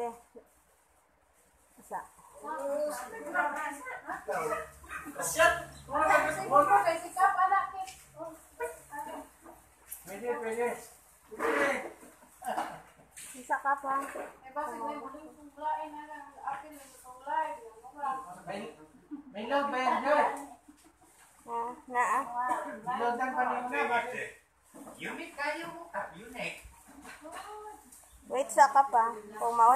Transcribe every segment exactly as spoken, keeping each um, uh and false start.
Sige. Isa. Pwede, pwede. Isa ka pa. May load ba yan, George? Na, na. Loadan pa rin na, bakit? Unique kayo mo. Unique. Wait, sa ka pa. Kung maun.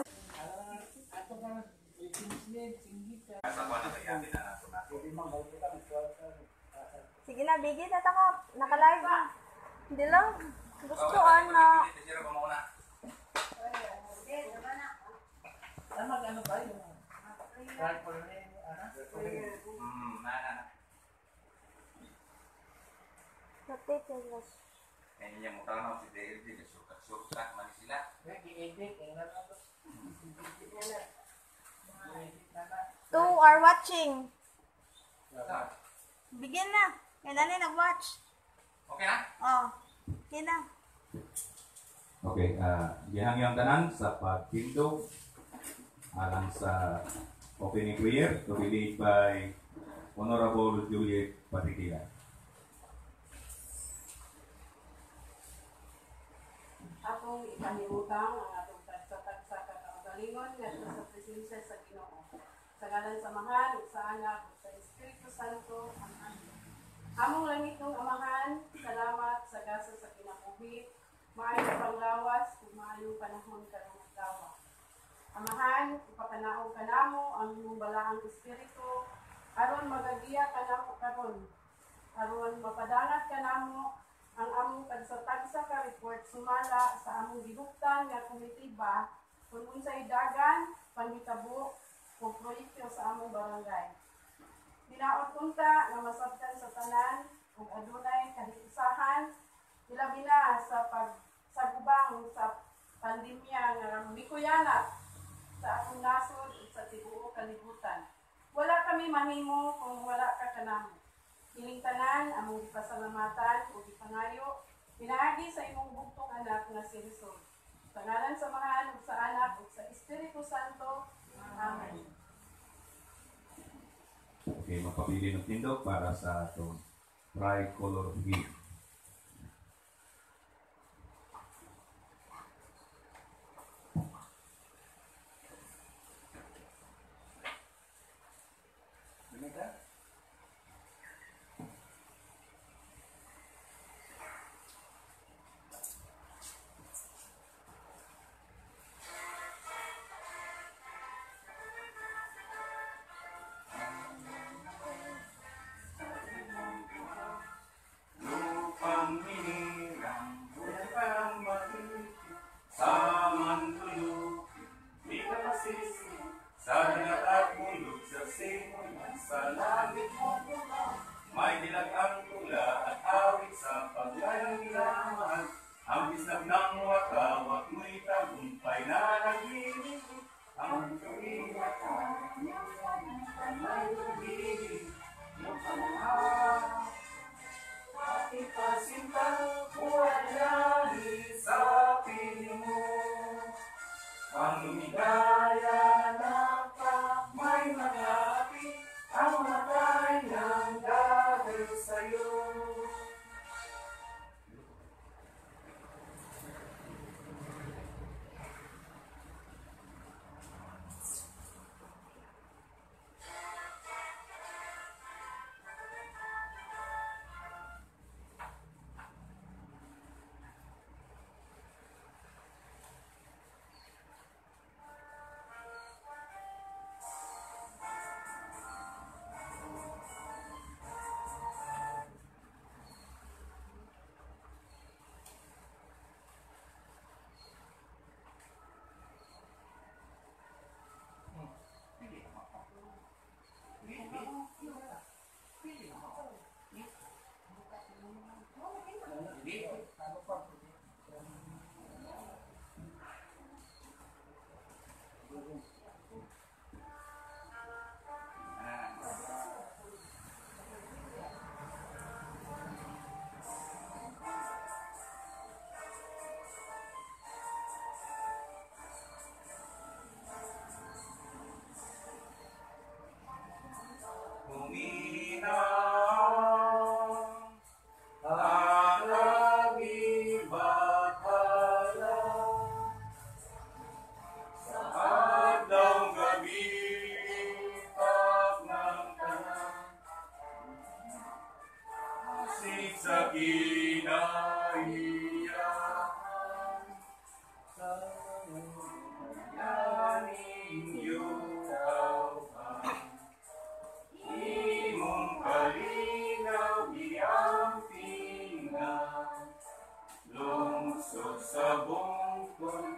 Sige na, bigit na taka. Naka-live. Hindi lang. Gusto ano. Mag-ano ba yung rifle na yun? Hmm, nana. Lapit yung guys. Kaya niya mo tanaw si D L D, sukat-sukat man sila. Two are watching. Begin na. Kaya dali nag-watch. Okay na? Oh. Okay na. Okay, uh, gihangyang tanan sa pagtindog alang sa opening prayer to be led by Honorable Juliet Patigila. Atong ipahimutang ang atong tagsa-tagsa katanggalingon ngadto sa presensya sa Ginoo. Sa ngalan sa Amahan, ug sa Anak, ug sa Espiritu Santo. Amen. Among langitong Amahan, salamat sa gasa sa kinabuhi, maayong panglawas ug maayong panahon karong adlaw. Amahan, ipapanaog kanamo ang imong balaang espiritu aron magagiya kanamo karon. Aron mapadangat kanamo ang among tagsa-tagsa ka report sumala sa among gihuptan nga komitiba kung unsay dagan, panghitabo o proyekto sa among barangay. Dinaot unta nga masabtan sa tanan ug adunay kahiusahan ilabi na sa pagsagubang sa pandemya nga mikuyana sa akong nasod ug sa tibuok kalibutan. Wala kami mahimo kung wala ka kanamo. Ining tanan among gipasalamatan ug gipangayo pinaagi sa imong bugtong anak nga si Jesus. Sa ngalan sa Amahan ug sa Anak ug sa Espiritu Santo. Amen. Okay, magpapili ng tindog para sa itong tricolor gift. May dilag ang tula at awit sa paglayang nilaman. Ang bisnag ng wakawak mo'y tagumpay na nag-ibig. Ang tuwing-watawak na may ibig. Yung panahaw at ipasintang buwan lahi sa piling mo. Ang lumigaya na pa may mga api. Ang matay ng dahil sa'yo.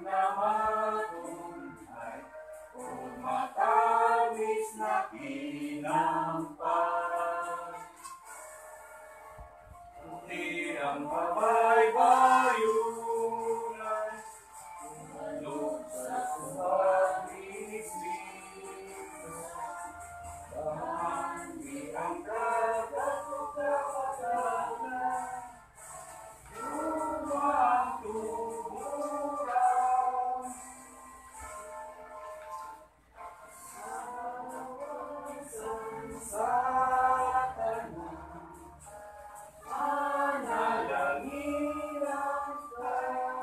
naman ay kung matamis na kinampas. Ngunit ang kabaybayunan, loob sa pag-iisip, bahagi ang dagat na kasalanan, lumang tuburan. Sa tanong, manalangin ang ka.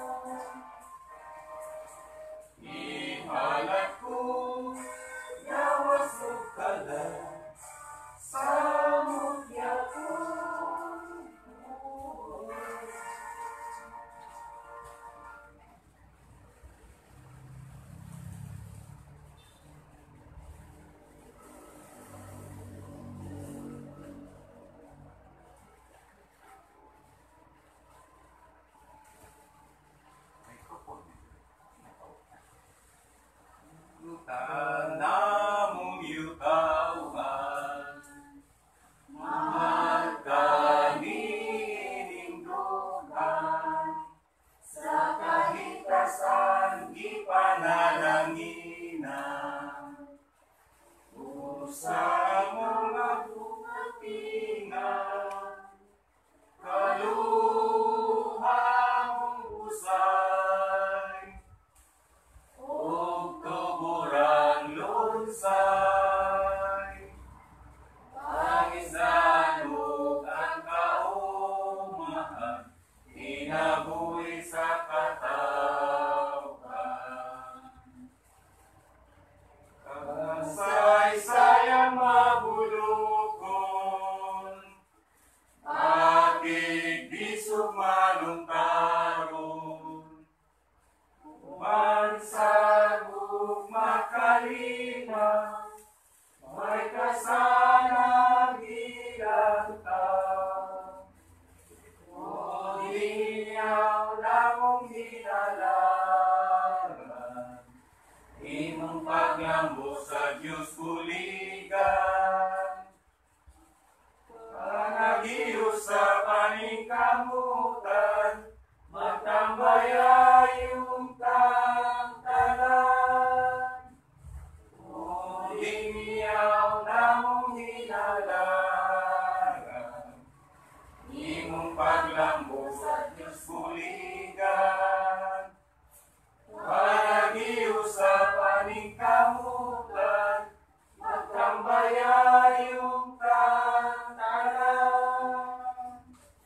Ihalat ko, yawas mo kala, sa mutya ko. Tanamong yutawan, magkaninindungan, sa kahitasan di panalanginan, usa mga bukatingan, kaluhamong usay, o tuburan lunsay, pangisanog ang kaumahan, inabuhi sa katawan. Kasay-sayang mabulokon, atig bisog malungkaron, mansagog makalima, may kasanang ilanta. O linyaw lamong hinalaran, imong paglambo sa Diyos buligan. Panagihos sa paningkamutan, magtambayayong kang tanan. O linyaw namong hinalaran, imong paglambo sa Diyos buligan. Panagihos sa paningkamutan, magtambayayong kang tanan.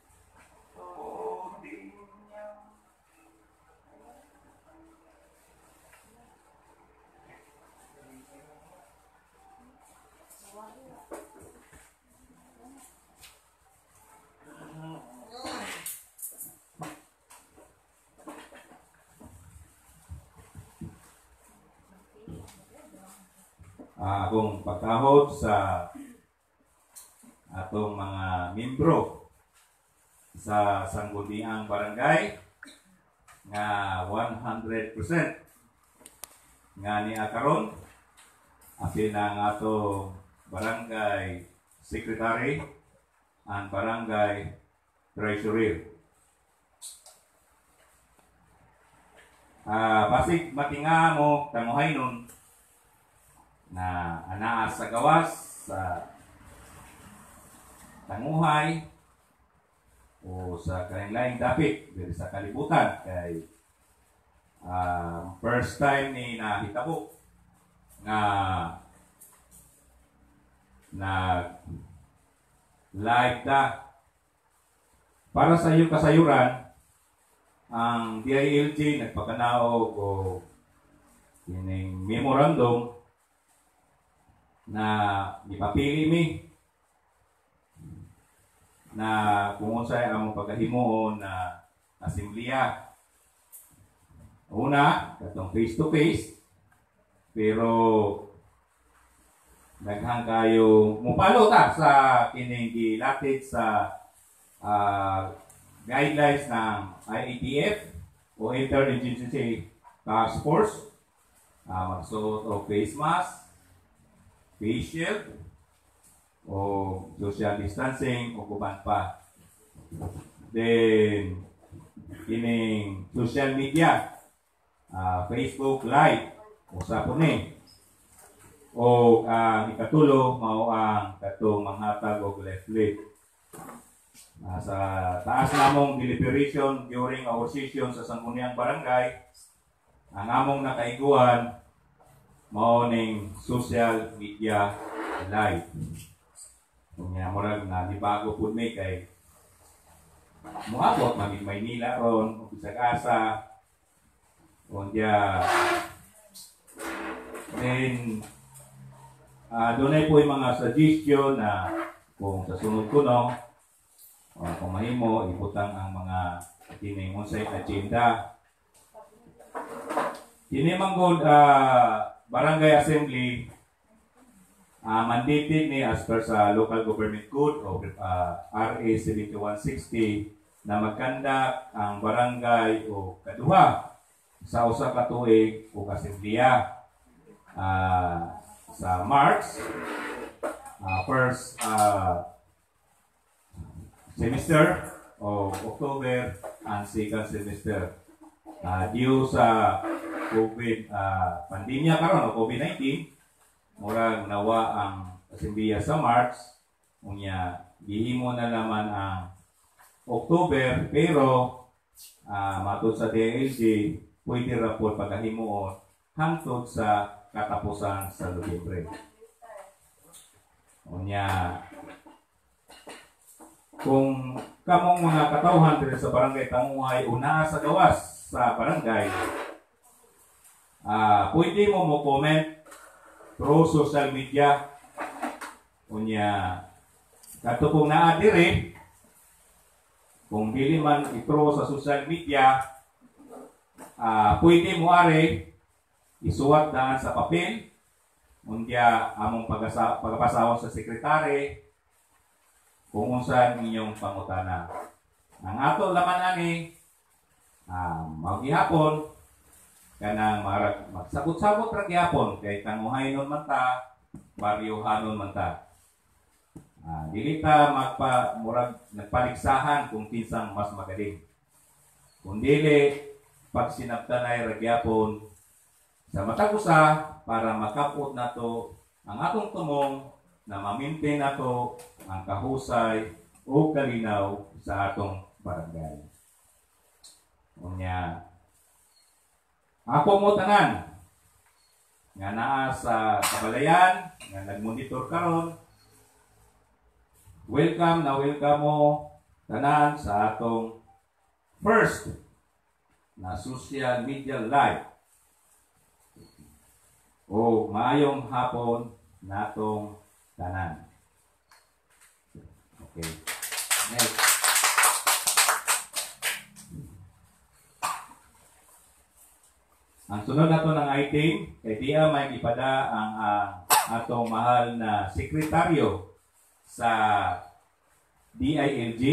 O linyaw. Ah, akong pagkahod sa atong mga membro sa Sangguniang Barangay nga one hundred percent nga ni akaron apil na ang atong barangay secretary and barangay treasurer. Ah, basig matinga mo tanguhay nun na anaa sa gawas sa tanguhay o sa kanilang dapit diri sa kalibutan kay uh, first time ni nahitabo nga na live ta para sa iyong kasayuran ang D I L G nagpakanaog o kining memorandum na ipapili mi na kung unsay ang pagkahimuon na asemblea. Una, katong face to face, pero daghang kayo mupalo ta sa kining gilatid sa uh, guidelines ng I A T F o Interagency task force, uh, magsuot o face mask, face shield, o social distancing, o kuban pa. Then, kining social media, uh, Facebook Live, usa po ni. O ang uh, ikatulo, mao ang katong manghatag og leaflet. Uh, sa taas namong deliberation during our session sa Sangguniang Barangay, ang among nakaiguan mao ning social media live. Kunya murag na nibago pud mi kay moabot man in Maynila ron ug bisag asa. Kunya then uh, dunay po yung mga suggestion na kung sa sunod kuno uh, kung mahimo ibutang ang mga kining unsay agenda. Kini manggod uh, barangay assembly uh, mandated ni as per sa local government code o uh, R A seventy-one sixty na magkandak ang barangay o kaduha sa usa ka tuig o assembleya uh, sa March uh, first uh, semester o October and second semester. Uh, due sa COVID uh, pandemya karon o COVID nineteen, murag nawa ang assembleya sa March, unya gihimo na naman ang October, pero uh, matud sa D I L G pwede ra po pagkahimuon hangtod sa katapusan sa Nobyembre. Unya kung kamong mga katawhan dito sa barangay Tanguhay una sa gawas sa barangay, uh, pwede mo mo comment through social media. Unya kato kung naa dire, kung dili man i-throw sa social media, uh, pwede mo are isuwat daan sa papel. Unya among pagpasawon sa sekretary kung unsan inyong pangutana. Ang ato laman ani um, maghihapon kanang marag magsabot-sabot ra gihapon kay Tanguhaynon man ta, baryohanon man ta. Ah, dili ta magpa murag nagpaligsahan kung kinsang mas magaling. Kung dili pag sinabtanay ra gihapon sa matag usa para makapot nato ang atong tumong na ma-maintain nato ang kahusay o kalinaw sa atong barangay. Unya ako mo tanan nga naa sa kabalayan nga nagmonitor karon, welcome na welcome mo tanan sa atong first na social media live. O maayong hapon natong tanan. Okay. Next. Ang sunod nato ng item, kay diya may ipada ang uh, atong mahal na sekretaryo sa D I L G.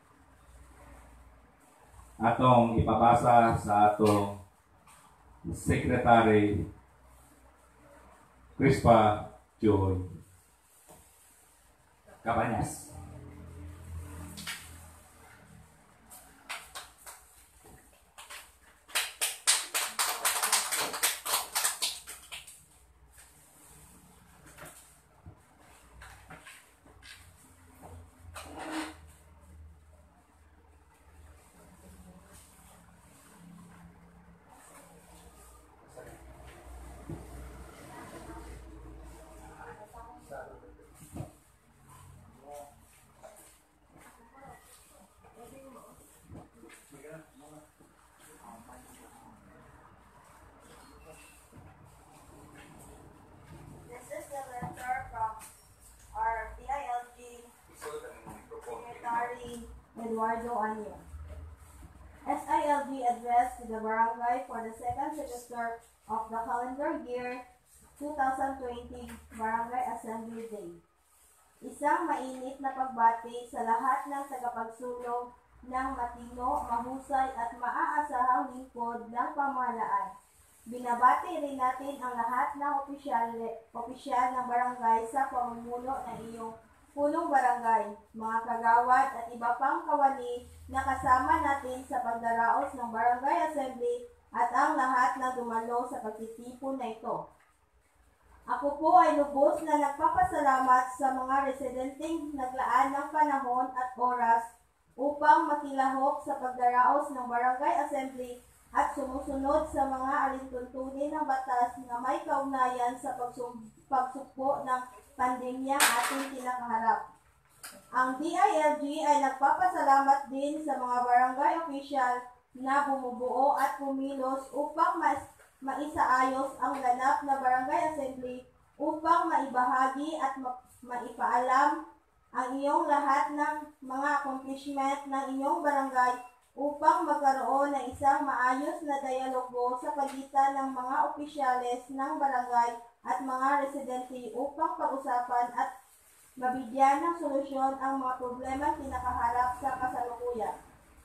Atong ipabasa sa atong Secretary Crispa Joy Cabañas. This is the letter from our D I L G Secretary Eduardo Anyo. S I L G address to the barangay for the second semester of the calendar year twenty twenty Barangay Assembly Day. Isang mainit na pagbati sa lahat ng tagapagsulong ng matino, mahusay at maaasahang lingkod ng pamahalaan Binabati rin natin ang lahat ng opisyal, opisyal ng barangay sa pamumuno ng iyong punong barangay, mga kagawad at iba pang kawani na kasama natin sa pagdaraos ng barangay assembly at ang lahat na dumalo sa pagtitipon na ito. Ako po ay lubos na nagpapasalamat sa mga residenteng naglaan ng panahon at oras upang makilahok sa pagdaraos ng barangay assembly at sumusunod sa mga alintuntunin ng batas na may kaugnayan sa pagsum- pagsugpo ng pandemya ating kinakaharap. Ang D I L G ay nagpapasalamat din sa mga barangay official na bumubuo at pumilos upang mas maisaayos ang ganap na barangay assembly upang maibahagi at ma- maipaalam ang iyong lahat ng mga accomplishment ng inyong barangay upang magkaroon ng isang maayos na dialogo sa pagitan ng mga opisyales ng barangay at mga residente upang pag-usapan at mabigyan ng solusyon ang mga problema kinakaharap sa kasalukuyan.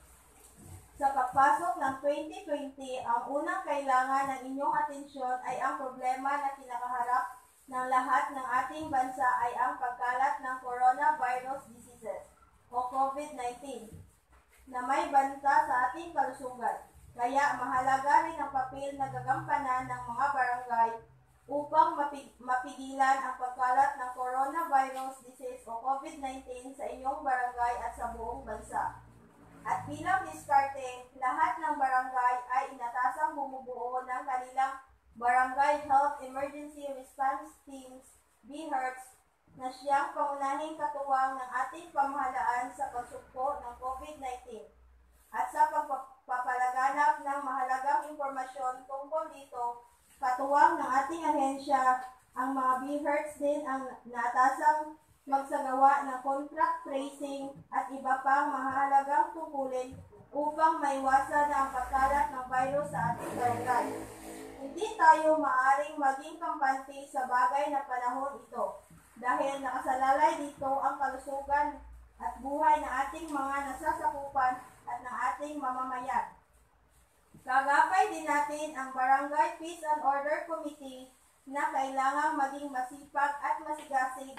Sa pagpasok ng twenty twenty, ang unang kailangan ng inyong atensyon ay ang problema na kinakaharap ng lahat ng ating bansa ay ang pagkalat ng coronavirus diseases o COVID nineteen na may banta sa ating kalusugan. Kaya mahalaga rin ang papel na gagampanan ng mga barangay upang mapig- mapigilan ang pagkalat ng coronavirus disease o COVID nineteen sa inyong barangay at sa buong bansa. At bilang diskarte, lahat ng barangay ay inatasang bumubuo ng kanilang Barangay Health Emergency Response Teams, B H E R T S, na siyang pangunahing katuwang ng ating pamahalaan sa pagsugpo ng COVID nineteen at sa pagpapalaganap ng mahalagang impormasyon tungkol dito, katuwang ng ating ahensya, ang mga B H E R T S din ang natasang magsagawa ng contract tracing at iba pang mahalagang tungkulin upang maiwasan ang pagkalat ng virus sa ating barangay. Hindi tayo maaring maging kampante sa bagay na panahon ito dahil nakasalalay dito ang kalusugan at buhay ng ating mga nasasakupan at ng ating mamamayan. Gagapay din natin ang Barangay Peace and Order Committee na kailangang maging masipag at masigasig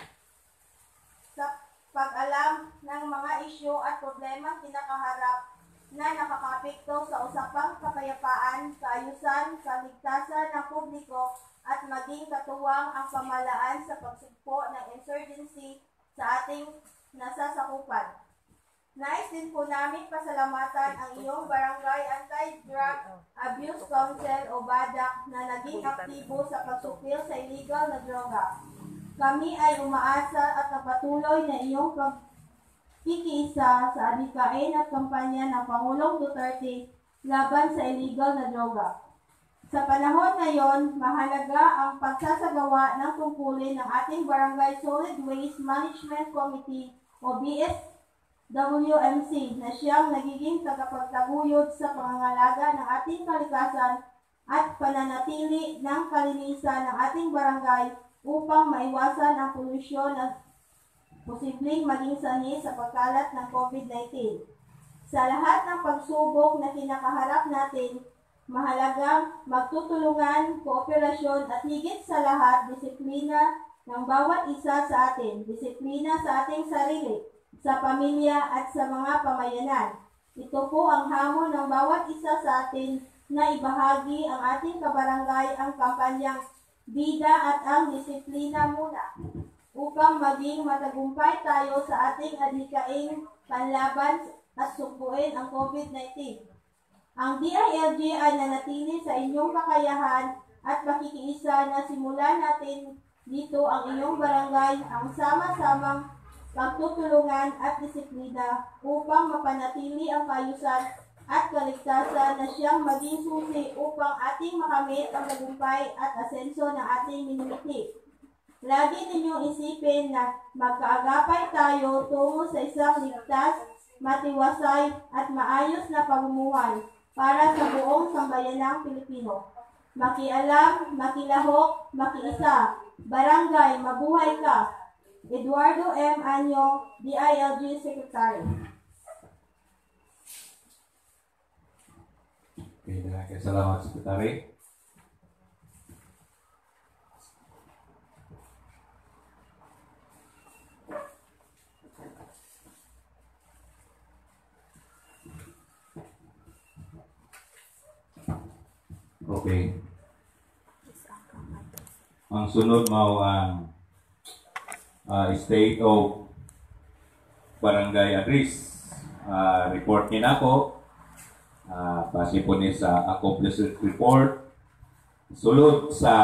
sa pag-alam ng mga isyu at problemang kinakaharap na nakakapekto sa usapang kapayapaan, kaayusan, kaligtasan ng publiko at maging katuwang ang pamahalaan sa pagsugpo ng insurgency sa ating nasasakupan. Nais din po namin pasalamatan ang iyong Barangay Anti-Drug Abuse Council o BADAC na naging aktibo sa pagsupil sa illegal na droga. Kami ay umaasa at napatuloy na iyong pagkikiisa sa adikain at kampanya ng Pangulong Duterte laban sa illegal na droga. Sa panahon ngayon, mahalaga ang pagsasagawa ng tungkulin ng ating Barangay Solid Waste Management Committee o B S W M C na siyang nagiging tagapagtaguyod sa pangangalaga ng ating kalikasan at pananatili ng kalinisan ng ating barangay upang maiwasan ang polusyon at posibleng maging sanhi sa pagkalat ng COVID nineteen. Sa lahat ng pagsubok na kinakaharap natin, mahalagang magtutulungan, kooperasyon at higit sa lahat, disiplina ng bawat isa sa atin, disiplina sa ating sarili, sa pamilya at sa mga pamayanan. Ito po ang hamon ng bawat isa sa atin na ibahagi ang ating kabarangay ang kampanyang Bida at ang Disiplina Muna upang maging matagumpay tayo sa ating adhikaing panlaban at sugpuin ang COVID nineteen. Ang D I L G ay nanatili sa inyong kakayahan at pakikiisa na simulan natin dito ang inyong barangay ang sama-samang pagtutulungan at disiplina upang mapanatili ang kaayusan at kaligtasan na siyang maging susi upang ating makamit ang tagumpay at asenso ng ating minimiti. Lagi ninyong isipin na magkaagapay tayo tungo sa isang ligtas, matiwasay at maayos na pamumuhay para sa buong sambayanang Pilipino. Makialam, makilahok, makiisa. Barangay, mabuhay ka. Eduardo M. Anyo, D I L G Secretary. Okay, salamat, Secretary. Okay. Ang sunod mao ang uh, state of barangay address. Uh, report ni nako. Uh, base po ni sa accomplishment report. Sulod sa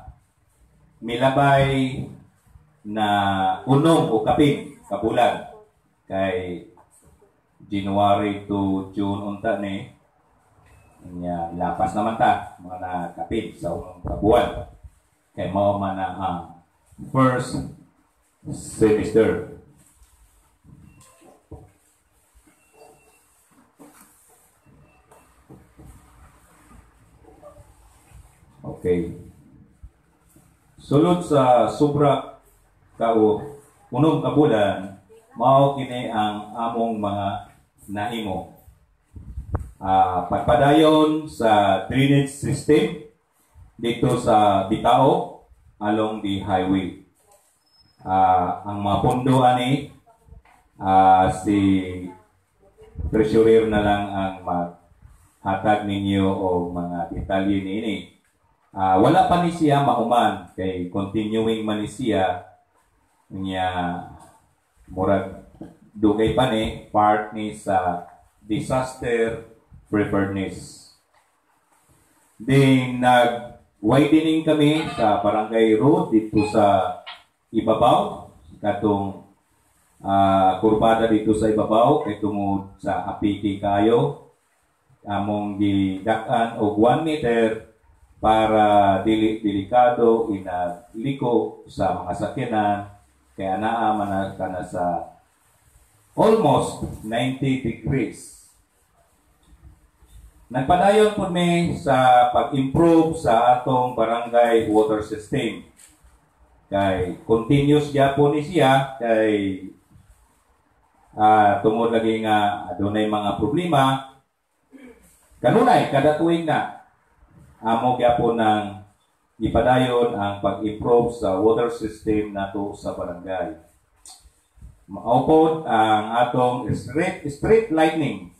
milabay na unong o kapin kabulan kay January to June unta ni nya lapas naman ta mga nakapin sa unong kabulan kay mao man na ang first semester. Okay. Sulod sa sobra kao unong kabulan mao kini ang among mga nahimo. Uh, pagpadayon sa drainage system dito sa Bitao along the highway. Uh, ang mga pondo ani uh, si treasurer na lang ang maghatag ninyo o mga detalye niini. Uh, wala pa ni siya mahuman kay continuing man ni siya niya murag dugay pa ni part ni sa disaster preparedness. Then nag-widening kami sa barangay road dito sa ibabaw katong uh, kurbada dito sa ibabaw kay tungod sa apiki kayo among gidak-an og one meter para dili delikado inaliko sa mga sakyanan kaya naa man kana sa almost ninety degrees. Nagpadayon po mi sa pag-improve sa atong barangay water system. Kay continuous gyapon ni siya kay uh, tungod lagi nga adunay mga problema. Kanunay kada tuig na amo gyapon ng ipadayon ang pag-improve sa water system nato sa barangay. Maupod ang atong street street lighting.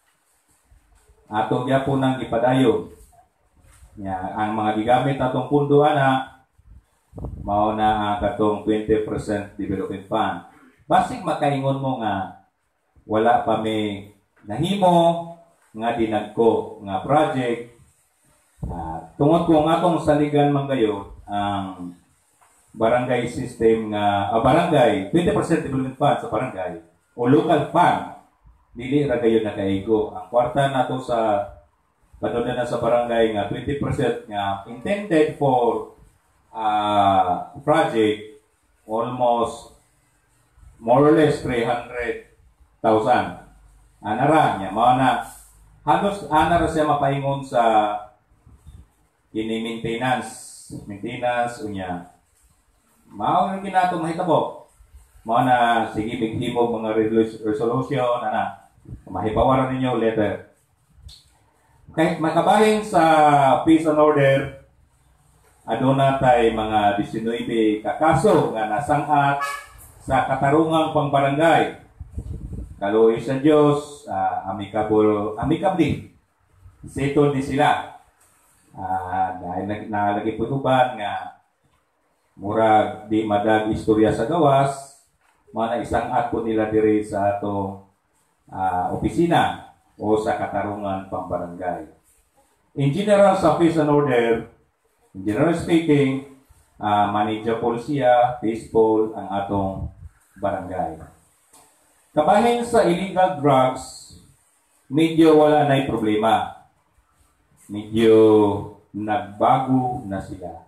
Ato gyapon nang ipadayon. Ya, ang mga gigamit atong pundo ana mao na ang katong twenty percent development fund. Basig makaingon mo nga wala pa may nahimo nga dinagko nga project. Uh, tungod ko nga atong saligan man kayo ang barangay system nga uh, barangay twenty percent development fund sa barangay o local fund dili ra kayo nakaigo. Ang kwarta nato sa padulong na sa barangay nga twenty percent nga intended for uh, project almost more or less three hundred thousand. Anara niya mao na halos anara siya mapaingon sa kini maintenance maintenance unya mao ang ginato mahitabo mao na sige bighimo mga resolution ana mahibawaran ninyo letter. Kahit makabahin sa peace and order, aduna tay mga nineteen kakaso nga nasang-at sa katarungang pangbarangay. Kaluoy sa Dios, uh, amicable, amicably. Settle di sila. Uh, dahil nalagi putuban nga murag di madag istorya sa gawas, mga isang-at po nila diri sa atong uh, opisina o sa katarungan pambarangay. In general, sa peace and order, in general speaking, uh, manageable siya, peaceful ang atong barangay. Kabahin sa illegal drugs, medyo wala na'y problema. Medyo nagbago na sila.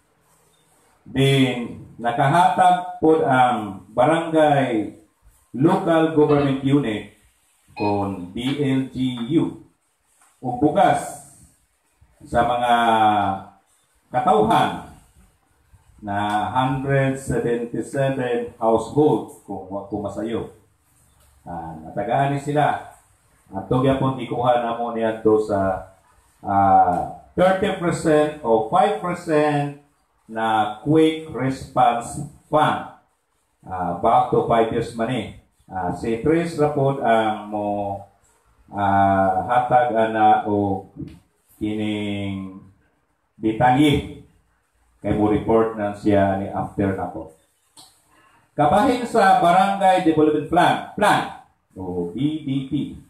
Then, nakahatag po ang barangay local government unit kung B L G U o bugas sa mga katauhan na one hundred seventy-seven households kung kung masayo. Ah, natagaan ni sila. At tugya po ikuha na mo niya to sa uh, thirty percent o five percent na quick response fund. Uh, back to five years money. Uh, si Tris Rapod ang mo uh, hatag ana o kining detalye. Kay mo report na siya ni after na po. Kabahin sa Barangay Development Plan, Plan o B D P.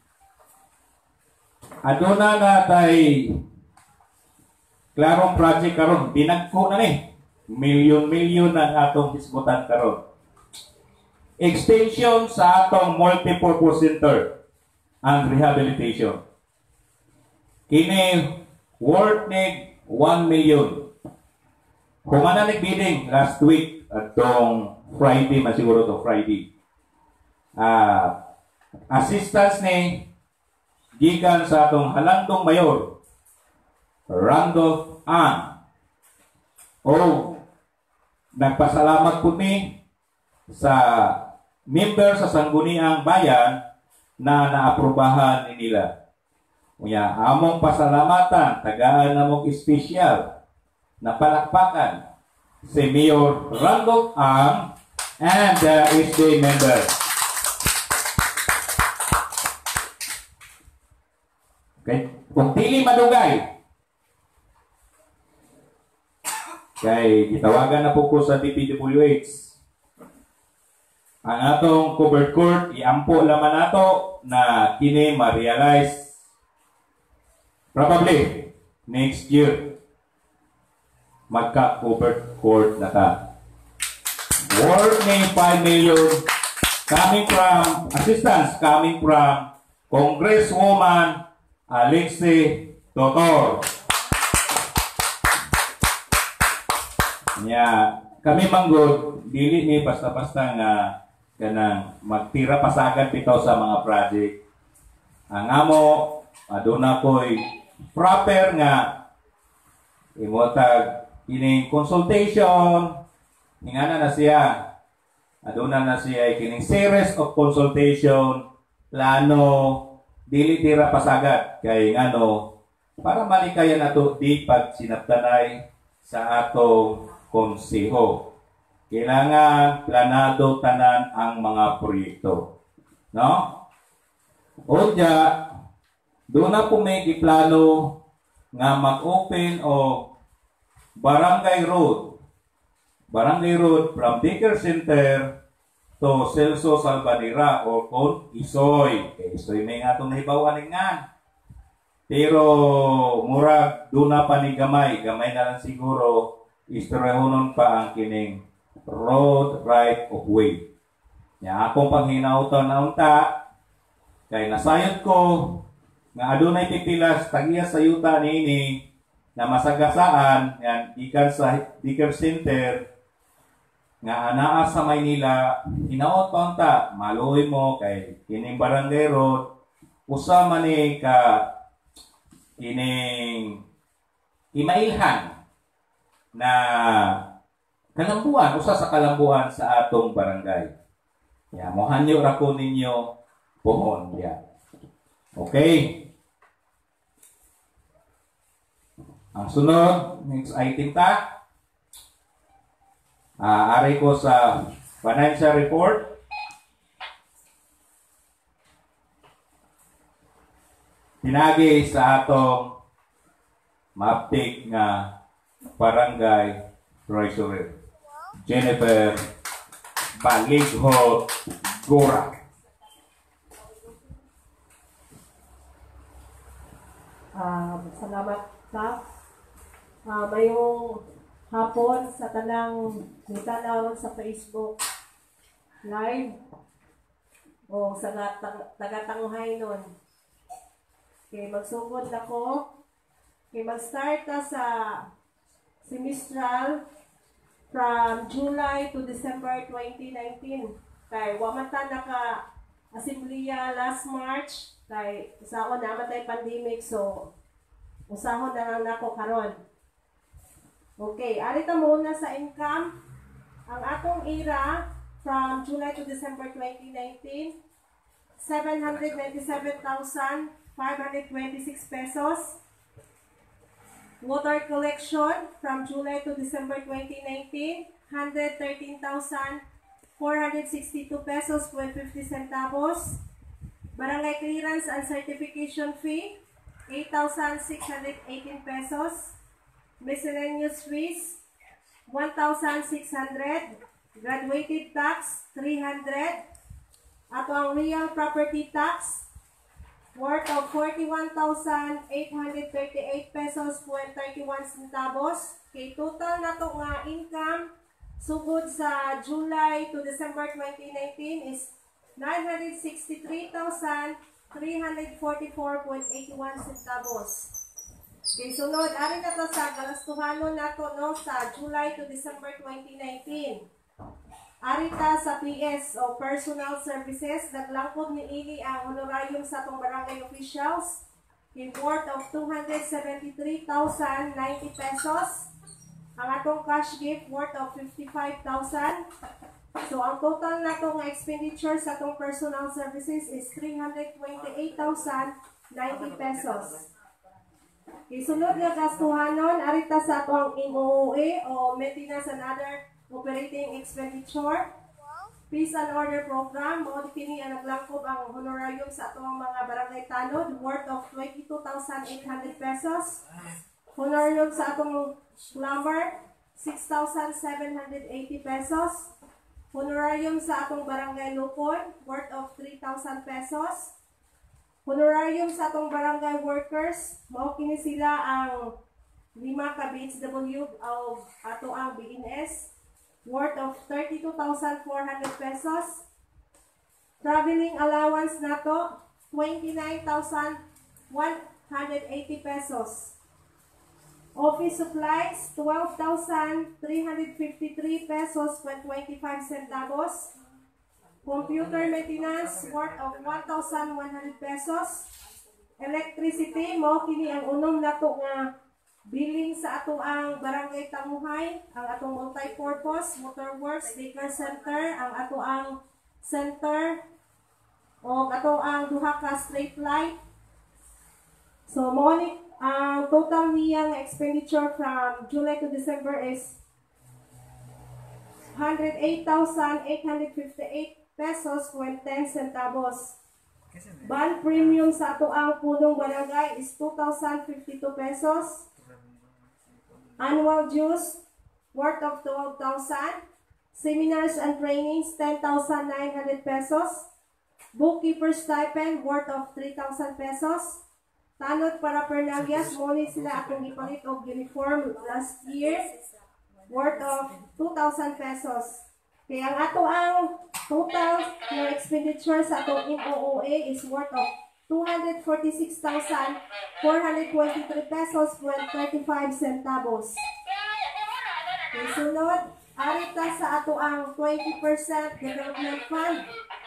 Aduna na tay klarong project karon, binagko na ni. Milyon-milyon ang atong hisgutan karon. Extension sa atong multipurpose center and rehabilitation. Kini worth ni one million. Humana nag-bidding last week atong Friday, masiguro to Friday. Uh, assistance ni gikan sa atong halandong mayor, Randolph Ang. O nagpasalamat po ni sa member sa Sangguniang Bayan na naaprubahan ni nila. Unya, among pasalamatan, tagaan namong espesyal na palakpakan si Mayor Randolph Ang and the S D member. Okay. Kung dili madugay, kay gitawagan na po ko sa D P W H. Ang atong covered court, iampo laman nato na kini ma-realize probably next year magka-covered court na ta. Worth ni five million coming from assistance coming from Congresswoman Alexi Totor. Nya kami manggod dili ni basta-basta nga kanang magtira pasagan bitaw sa mga project. Ang amo aduna koy proper nga imotag kining consultation ingana na siya. Aduna na siya kining series of consultation plano dili tira pasagad kay ngano para malikayan nato di pag sinabtanay sa atong konseho. Kailangan planado tanan ang mga proyekto. No? Unya, doon na po may iplano nga mag-open o barangay road. Barangay road from Baker Center to Celso Salvanera o kon Isoy. Eh, Isoy may nga itong nahibawan nga. Pero murag doon na pa ni gamay. Gamay na lang siguro istoryahonon pa ang kining road right of way. Ya akong panghinauton na unta kay nasayod ko nga adunay pipilas tagiya sa yuta niini na masagasaan yan ikan sa Baker Center nga anaa sa Maynila hinaot pa unta maluoy mo kay kining barangay road usa man ni ka kining imailhan na kalambuan, usa sa kalambuan sa atong barangay. Ya, mohanyo ra ko ninyo pohon ya. Okay. Ang sunod, next item ta. Ah, ari ko sa financial report. Pinagi sa atong ma-update nga barangay treasurer. Jennifer Baligho Gora. Ah, salamat sa uh, mayong hapon sa tanang nitanaw sa Facebook live o sa tagatanghay nun. Okay, magsugod na ko. Okay, mag-start na sa semestral from July to December twenty nineteen. Kay wamata naka assemblea last March kay usahon naman tay pandemic so usahon na lang nako karon. Okay, arita muna sa income. Ang atong ira from July to December twenty nineteen, seven hundred ninety-seven thousand five hundred twenty-six pesos. Water collection from July to December twenty nineteen, one hundred thirteen thousand four hundred sixty-two pesos with fifty centavos. Barangay clearance and certification fee, eight thousand six hundred eighteen pesos. Miscellaneous fees, one thousand six hundred. Graduated tax, three hundred. Ato ang real property tax, worth of forty-one thousand eight hundred thirty-eight pesos point thirty-one centavos. Kay total na to nga income sugod sa July to December twenty nineteen is nine hundred sixty-three thousand three hundred forty-four point eight one centavos. Kay sunod, ari na to sa galastuhanon nato no sa July to December twenty nineteen. Ari ta sa P S o Personal Services, naglangkod ni ini ang honorarium sa atong barangay officials in worth of two hundred seventy-three thousand ninety pesos. Ang atong cash gift worth of fifty-five thousand. So, ang total na itong expenditure sa atong personal services is three hundred twenty-eight thousand ninety pesos. Isunod nga gastuhanon, arita sa atong M O O A o Maintenance and Other Operating Expenditure. Peace and Order Program, mo kini ang naglangkob ang honorarium sa atong mga barangay tanod worth of twenty-two thousand eight hundred pesos. Honorarium sa atong plumber, six thousand seven hundred eighty pesos. Honorarium sa atong barangay lukon, worth of three thousand pesos. Honorarium sa atong barangay workers, mao kini sila ang lima ka B H W o ato ang B N S, worth of thirty-two thousand four hundred pesos. Traveling allowance nato, twenty-nine thousand one hundred eighty pesos. Office supplies, twelve thousand three hundred fifty-three pesos with twenty-five centavos. Computer maintenance, worth of one thousand one hundred pesos. Electricity, mao kini ang unom nato nga billing sa ato ang barangay Tamuhay, ang atong multi-purpose, motorworks, daycare center, ang ato ang center, o ato ang duha ka street light. So, mao ni ang total niyang expenditure from July to December is one hundred eight thousand eight hundred fifty-eight pesos with ten centavos. Bond premium sa ato ang punong barangay is two thousand fifty-two pesos. Annual dues worth of twelve thousand. Seminars and trainings ten thousand nine hundred pesos. Bookkeeper stipend worth of three thousand pesos. Tanod para Pernavias, muli sila atong gipalit og uniform last year worth of two thousand pesos. Kaya ang ato ang total na expenditure sa atong M O O A is worth of two hundred forty-six thousand four hundred twenty-three pesos with thirty-five centavos. Okay, sunod, arita sa ato ang twenty percent development fund.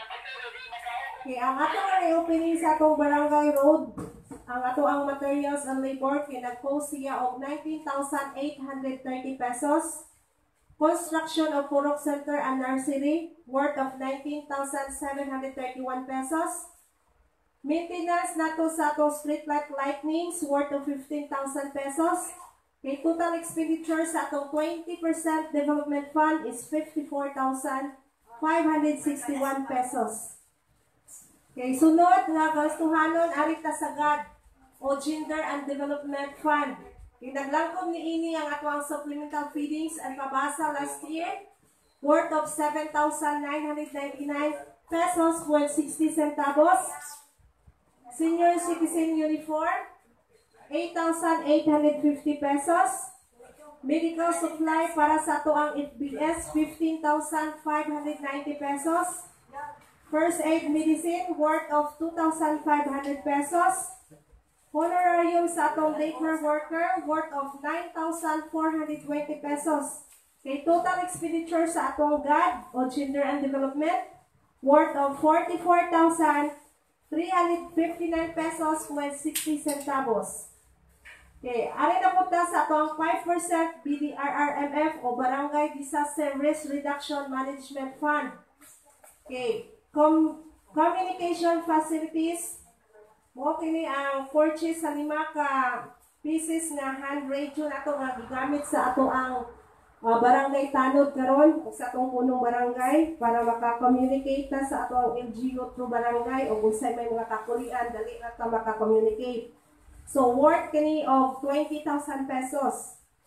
Okay, ang ato ang reopening sa atong barangay road, ang ato ang materials and labor, kaya nag-post siya og nineteen thousand eight hundred thirty pesos. Construction of Purok Center and Nursery, worth of nineteen thousand seven hundred thirty-one pesos. Maintenance nato sa atong streetlight lightnings, worth of fifteen thousand pesos. Okay, total expenditure sa atong twenty percent development fund is fifty-four thousand five hundred sixty-one pesos. Okay, sunod nga gastuhanon, arita sagad o Gender and Development Fund. Yung naglangkod ni ini ang atong supplemental feedings and pabasa last year, worth of seven thousand nine hundred ninety-nine pesos with sixty centavos. Senior citizen uniform, eight thousand eight hundred fifty pesos. Medical supply para sa ato ang F B S, fifteen thousand five hundred ninety pesos. First aid medicine, worth of two thousand five hundred pesos. Honorarium sa atong daycare worker, worth of nine thousand four hundred twenty pesos. Okay, total expenditure sa atong G A D o Gender and Development, worth of forty-four thousand three hundred fifty-nine pesos with sixty centavos. Okay, ari na po ta sa atong five percent B D R R M F o Barangay Disaster Risk Reduction Management Fund. Okay, Com communication facilities, mo kini ang purchase sa lima ka pieces na hand radio nato nga gigamit sa ato ang uh, barangay tanod karon o sa atong punong barangay para maka-communicate ta sa ato ang L G U through barangay o kung sa may mga kakulian dali na ta maka-communicate. So worth kini of twenty thousand pesos.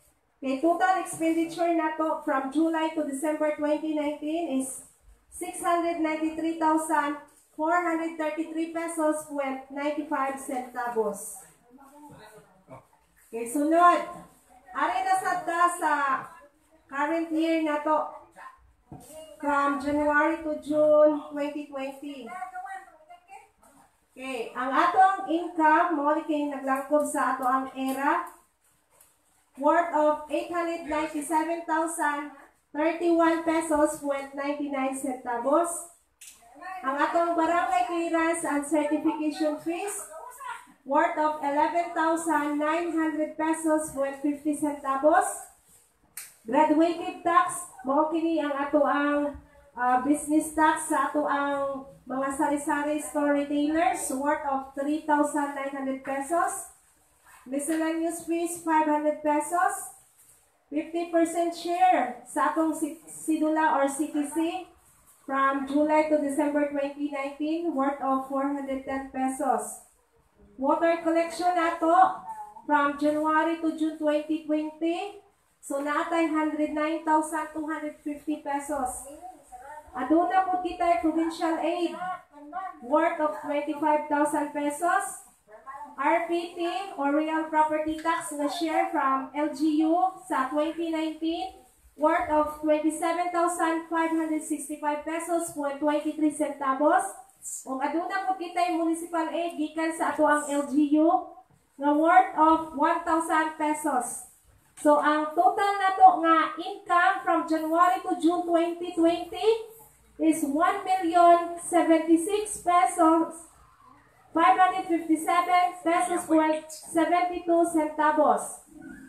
Okay, total expenditure na to from July to December twenty nineteen is six hundred ninety-three thousand four hundred thirty-three pesos with ninety-five centavos. Okay, sunod. Ari na sa ta sa current year na to from January to June twenty twenty. Okay, ang atong income mo kay naglangkob sa ato ang era worth of eight hundred ninety-seven thousand thirty-one pesos with ninety-nine centavos. Ang atong barangay clearance and certification fees worth of eleven thousand nine hundred pesos with fifty centavos. Graduated tax, mao kini ang ato ang uh, business tax sa ato ang mga sari-sari store retailers worth of three thousand nine hundred pesos. Miscellaneous fees, five hundred pesos. fifty percent share sa atong sidula or C T C from July to December twenty nineteen worth of four hundred ten pesos. Water collection nato from January to June twenty twenty, so naatay one hundred nine thousand two hundred fifty pesos. Aduna po kita provincial aid worth of twenty-five thousand pesos. R P T or Real Property Tax na share from L G U sa twenty nineteen worth of twenty-seven thousand five hundred sixty-five pesos point twenty-three centavos. Kung aduna po kita yung municipal aid gikan sa ato ang L G U na worth of one thousand pesos. So ang total nato nga income from January to June twenty twenty is one million seventy-six pesos five hundred fifty-seven pesos point seventy-two centavos.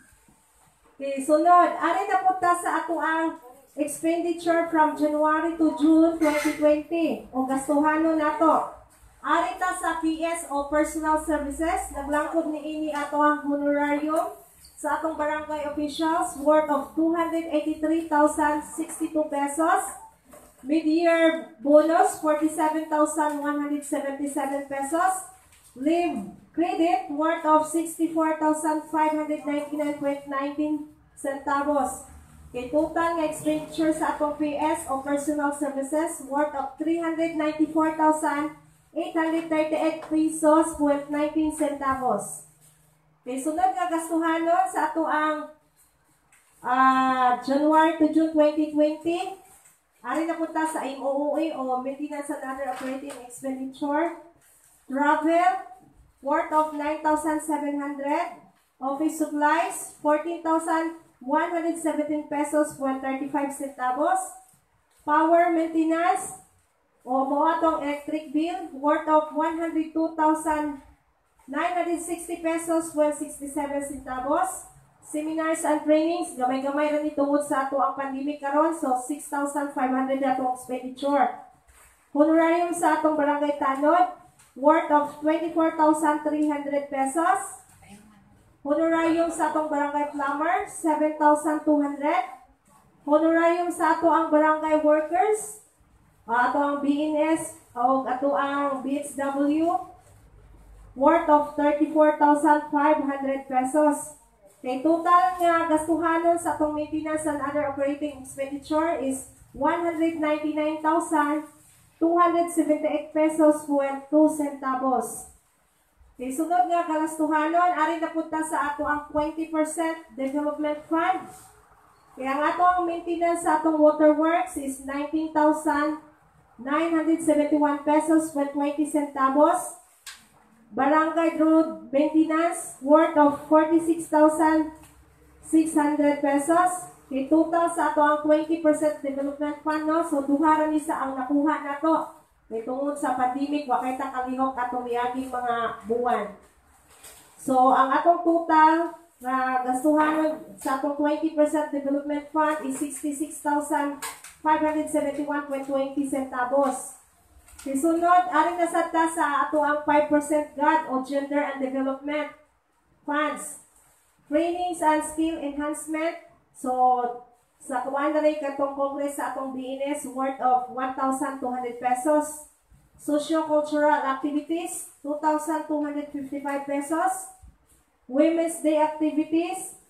Okay, sunod. Ari na punta sa ato ang expenditure from January to June twenty twenty. O gastuhanon nato. Ari ta sa P S o personal services. Naglangkod ni ini ato ang honorarium sa atong barangay officials worth of two hundred eighty-three thousand sixty-two pesos. Mid-year bonus, forty-seven thousand one hundred seventy-seven pesos. Leave credit worth of sixty-four thousand five hundred ninety-nine point one nine centavos. Okay, total nga expenditure sa atong P S o personal services worth of three hundred ninety-four thousand eight hundred thirty-eight pesos point nineteen centavos. Okay, sunod nga gastuhanon sa ato ang uh, January to June twenty twenty. Ari na punta sa M O O A o Maintenance and Other Operating Expenditure. Travel, worth of nine thousand seven hundred. Office supplies, fourteen thousand one hundred seventeen pesos point thirty-five centavos. Power maintenance, o mo atong electric bill, worth of one hundred two thousand nine hundred sixty pesos point sixty-seven centavos. Seminars and trainings, gamay-gamay rin itungod sa ato ang pandemic karon, so six thousand five hundred atong expenditure. Honorarium sa atong barangay tanod, worth of twenty-four thousand three hundred pesos. Honorarium sa atong barangay plumber, seven thousand two hundred. Honorarium sa ato ang barangay workers, uh, ato ang B N S o ato ang B H W, worth of thirty-four thousand five hundred pesos. Okay, total nga gastuhanon sa atong maintenance and other operating expenditure is one hundred ninety-nine thousand two hundred seventy-eight pesos point two centavos. Okay, sunod nga gastuhanon, ari na punta sa ato ang twenty percent development fund. Kaya ang ato ang maintenance sa atong waterworks is nineteen thousand nine hundred seventy-one pesos point twenty centavos. Barangay road maintenance worth of forty-six thousand six hundred pesos. Okay, total sa ato ang twenty percent development fund, no? So duha ni sa ang nakuha nato. Kay tungod sa pandemic wa kay ta kalihok atong miaging mga buwan. So ang atong total na gastuhanon sa atong twenty percent development fund is sixty-six thousand five hundred seventy-one point twenty centavos. Sunod, aring nasata sa ato ang five percent G A D o Gender and Development Funds. Trainings and Skill Enhancement. So, sa kuwan na rin katong Congress sa atong B N S worth of one thousand two hundred pesos. Socio-cultural activities, two thousand two hundred fifty-five pesos. Women's Day activities,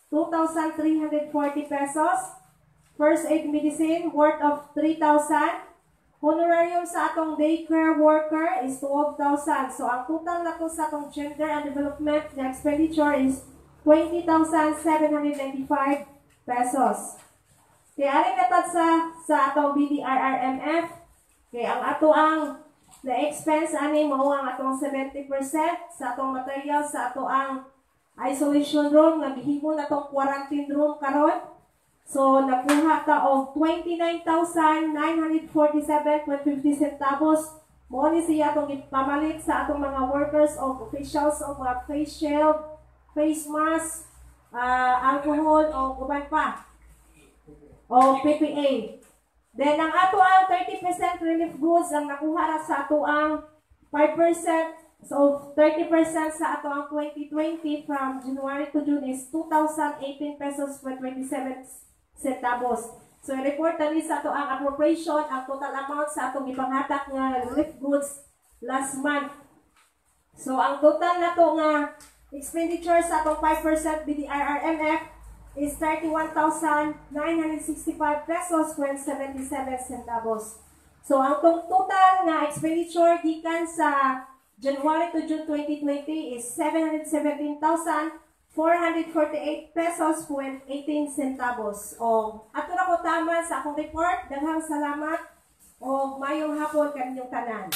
two thousand three hundred forty pesos. First aid medicine worth of three thousand. Honorarium sa atong daycare worker is twelve thousand. So ang total na to sa atong gender and development na expenditure is twenty thousand seven hundred ninety-five pesos. Kaya aring natad sa sa atong B D R R M F. Kaya ang ato ang na expense ani mao ang atong seventy percent sa atong material sa ato ang isolation room nga gihimo na tong quarantine room karon. So nakuha ta og twenty-nine thousand nine hundred forty-seven point fifty centavos. Mo ni siya atong ipamalit sa atong mga workers o officials o mga face shield, face mask, uh, alcohol o uban pa. O P P A. Then ang ato ang thirty percent relief goods ang nakuha ra sa ato ang five percent. So thirty percent sa ato ang twenty twenty from January to June is two thousand eighteen pesos with twenty-seven centavos. So report tani sa ato ang appropriation ang total amount sa atong ipanghatak nga relief goods last month. So ang total nato nga expenditure sa atong five percent B D R R M F is thirty-one thousand nine hundred sixty-five pesos with seventy-seven centavos. So ang total nga expenditure gikan sa January to June twenty twenty is seven hundred seventeen thousand four hundred forty-eight pesos with eighteen centavos. O ato na ko tama sa akong report. Daghang salamat o mayong hapon kaninyong tanan.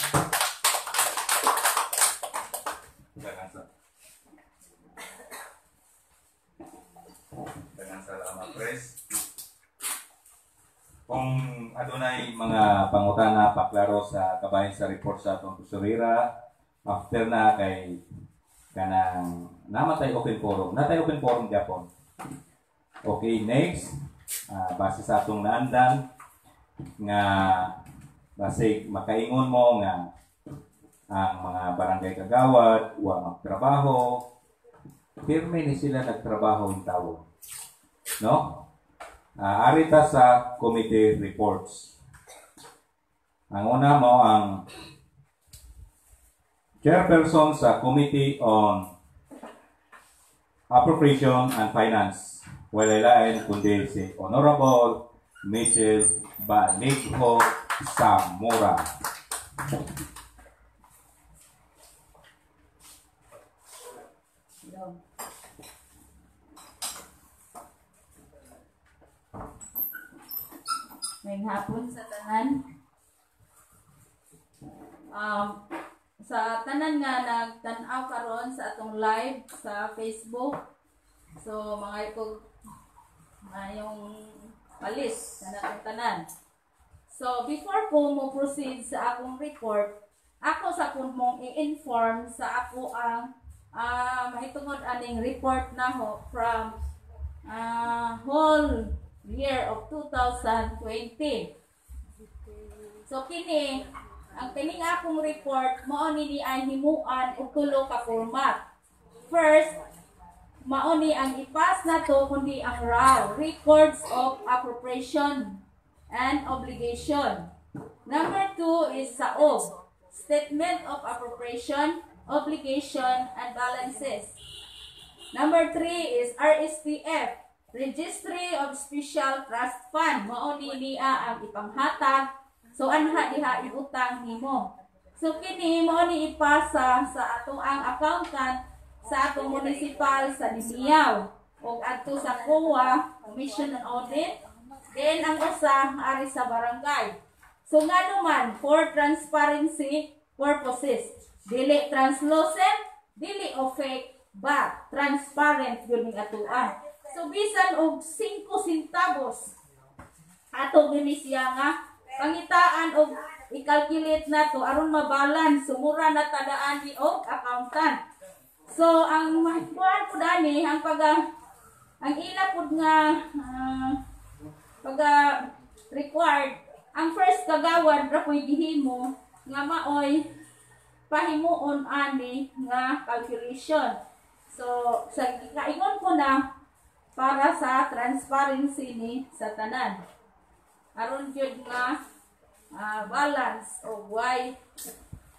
Daghang salamat, Pres. Kung adunay mga pangutana paklaro sa kabahin sa report sa atong tesorera, after na kay kanang namatay open forum. Natay open forum Japon. Okay, next. Uh, base sa atong naandan nga base makaingon mo nga ang mga barangay kagawad wa magtrabaho. Firme ni sila nagtrabaho yung tao. No? Uh, arita sa committee reports. Ang una mo ang Chairperson sa Committee on Appropriation and Finance. Wala-lain kundi si Honorable Mitchell Baligho Zamora. Ngayong hapon sa tanan. Um, sa tanan nga nagtan-aw karon sa atong live sa Facebook. So mga iko mayong alis sa atong tanan. So before ko mo proceed sa akong report, ako sa pun mong i-inform sa ako ang uh, mahitungod aning report na ho from uh, whole year of two thousand twenty. So kini ang kining akong report mao ni ay himuan og tulo ka format. First, mao ni ang ipas na to kundi ang R A W, Records of Appropriation and Obligation. Number two is S A O B, Statement of Appropriation, Obligation, and Balances. Number three is R S P F, Registry of Special Trust Fund. Mao ni niya ang ipanghatag. So anha diha iutang nimo. So kini mao ni ipasa sa ato ang accountant sa atong municipal sa Dimiao ug adto sa C O A, Commission on Audit, then ang usa ari sa barangay. So ngano man for transparency purposes, dili translucent, dili opaque, but transparent gyud ning atoa. So bisan og five centavos ato gini siya nga pangitaan og i-calculate na to aron mabalance sumura na tadaan ni og accountant. So ang mahikuan po dani ang pag ang ila pud nga uh, pag required ang first kagawad ra koy gihimo nga maoy pahimuon ani nga calculation. So sa kaingon ko na para sa transparency ni sa tanan. Aron gyud nga uh, balance o why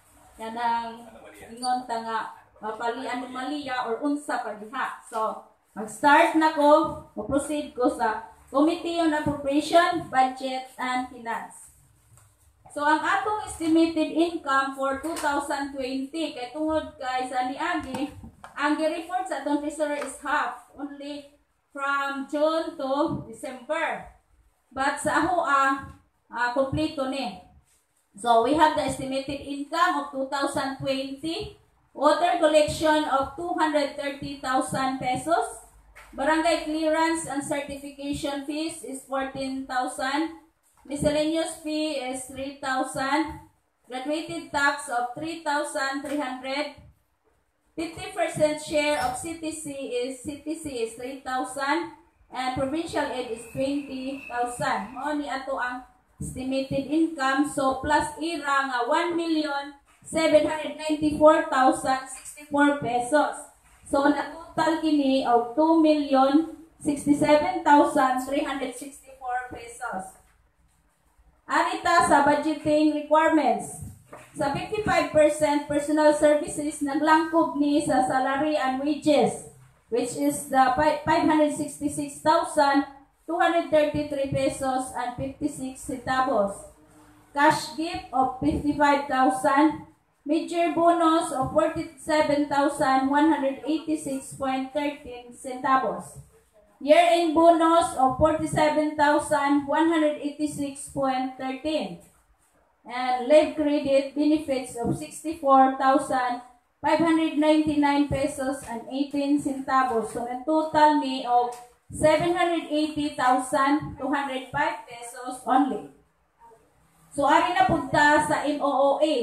kanang ingon ta nga mapali anomaliya or unsa pa diha. So Mag-start na ko, mag-proceed ko sa Committee on Appropriation, Budget, and Finance. So, ang atong estimated income for two thousand twenty, kay tungod kay sa niagi, ang gi-report sa atong treasurer is half, only from June to December. But sa ako, ah, uh, kompleto ni. So, we have the estimated income of two thousand twenty, water collection of two hundred thirty thousand pesos, barangay clearance and certification fees is fourteen thousand, miscellaneous fee is three thousand, graduated tax of three thousand three hundred, fifty percent share of C T C is C T C is three thousand, and provincial aid is twenty thousand. Mao ni ato ang estimated income. So plus ira nga one million seven hundred ninety-four thousand sixty-four pesos. So na total kini og two million sixty-seven thousand three hundred sixty-four pesos. Anita sa budgeting requirements. Sa fifty-five percent personal services, naglangkob ni sa salary and wages, which is the five hundred sixty-six thousand two hundred thirty-three pesos and fifty-six centavos. Cash gift of fifty-five thousand, major bonus of forty-seven thousand one hundred eighty-six point one three centavos. Year-end bonus of forty-seven thousand one hundred eighty-six point one three. And leave credit benefits of sixty-four thousand five hundred ninety-nine pesos and eighteen centavos. So, ang total ni of seven hundred eighty thousand two hundred five pesos only. So, ari na punta sa M O O A,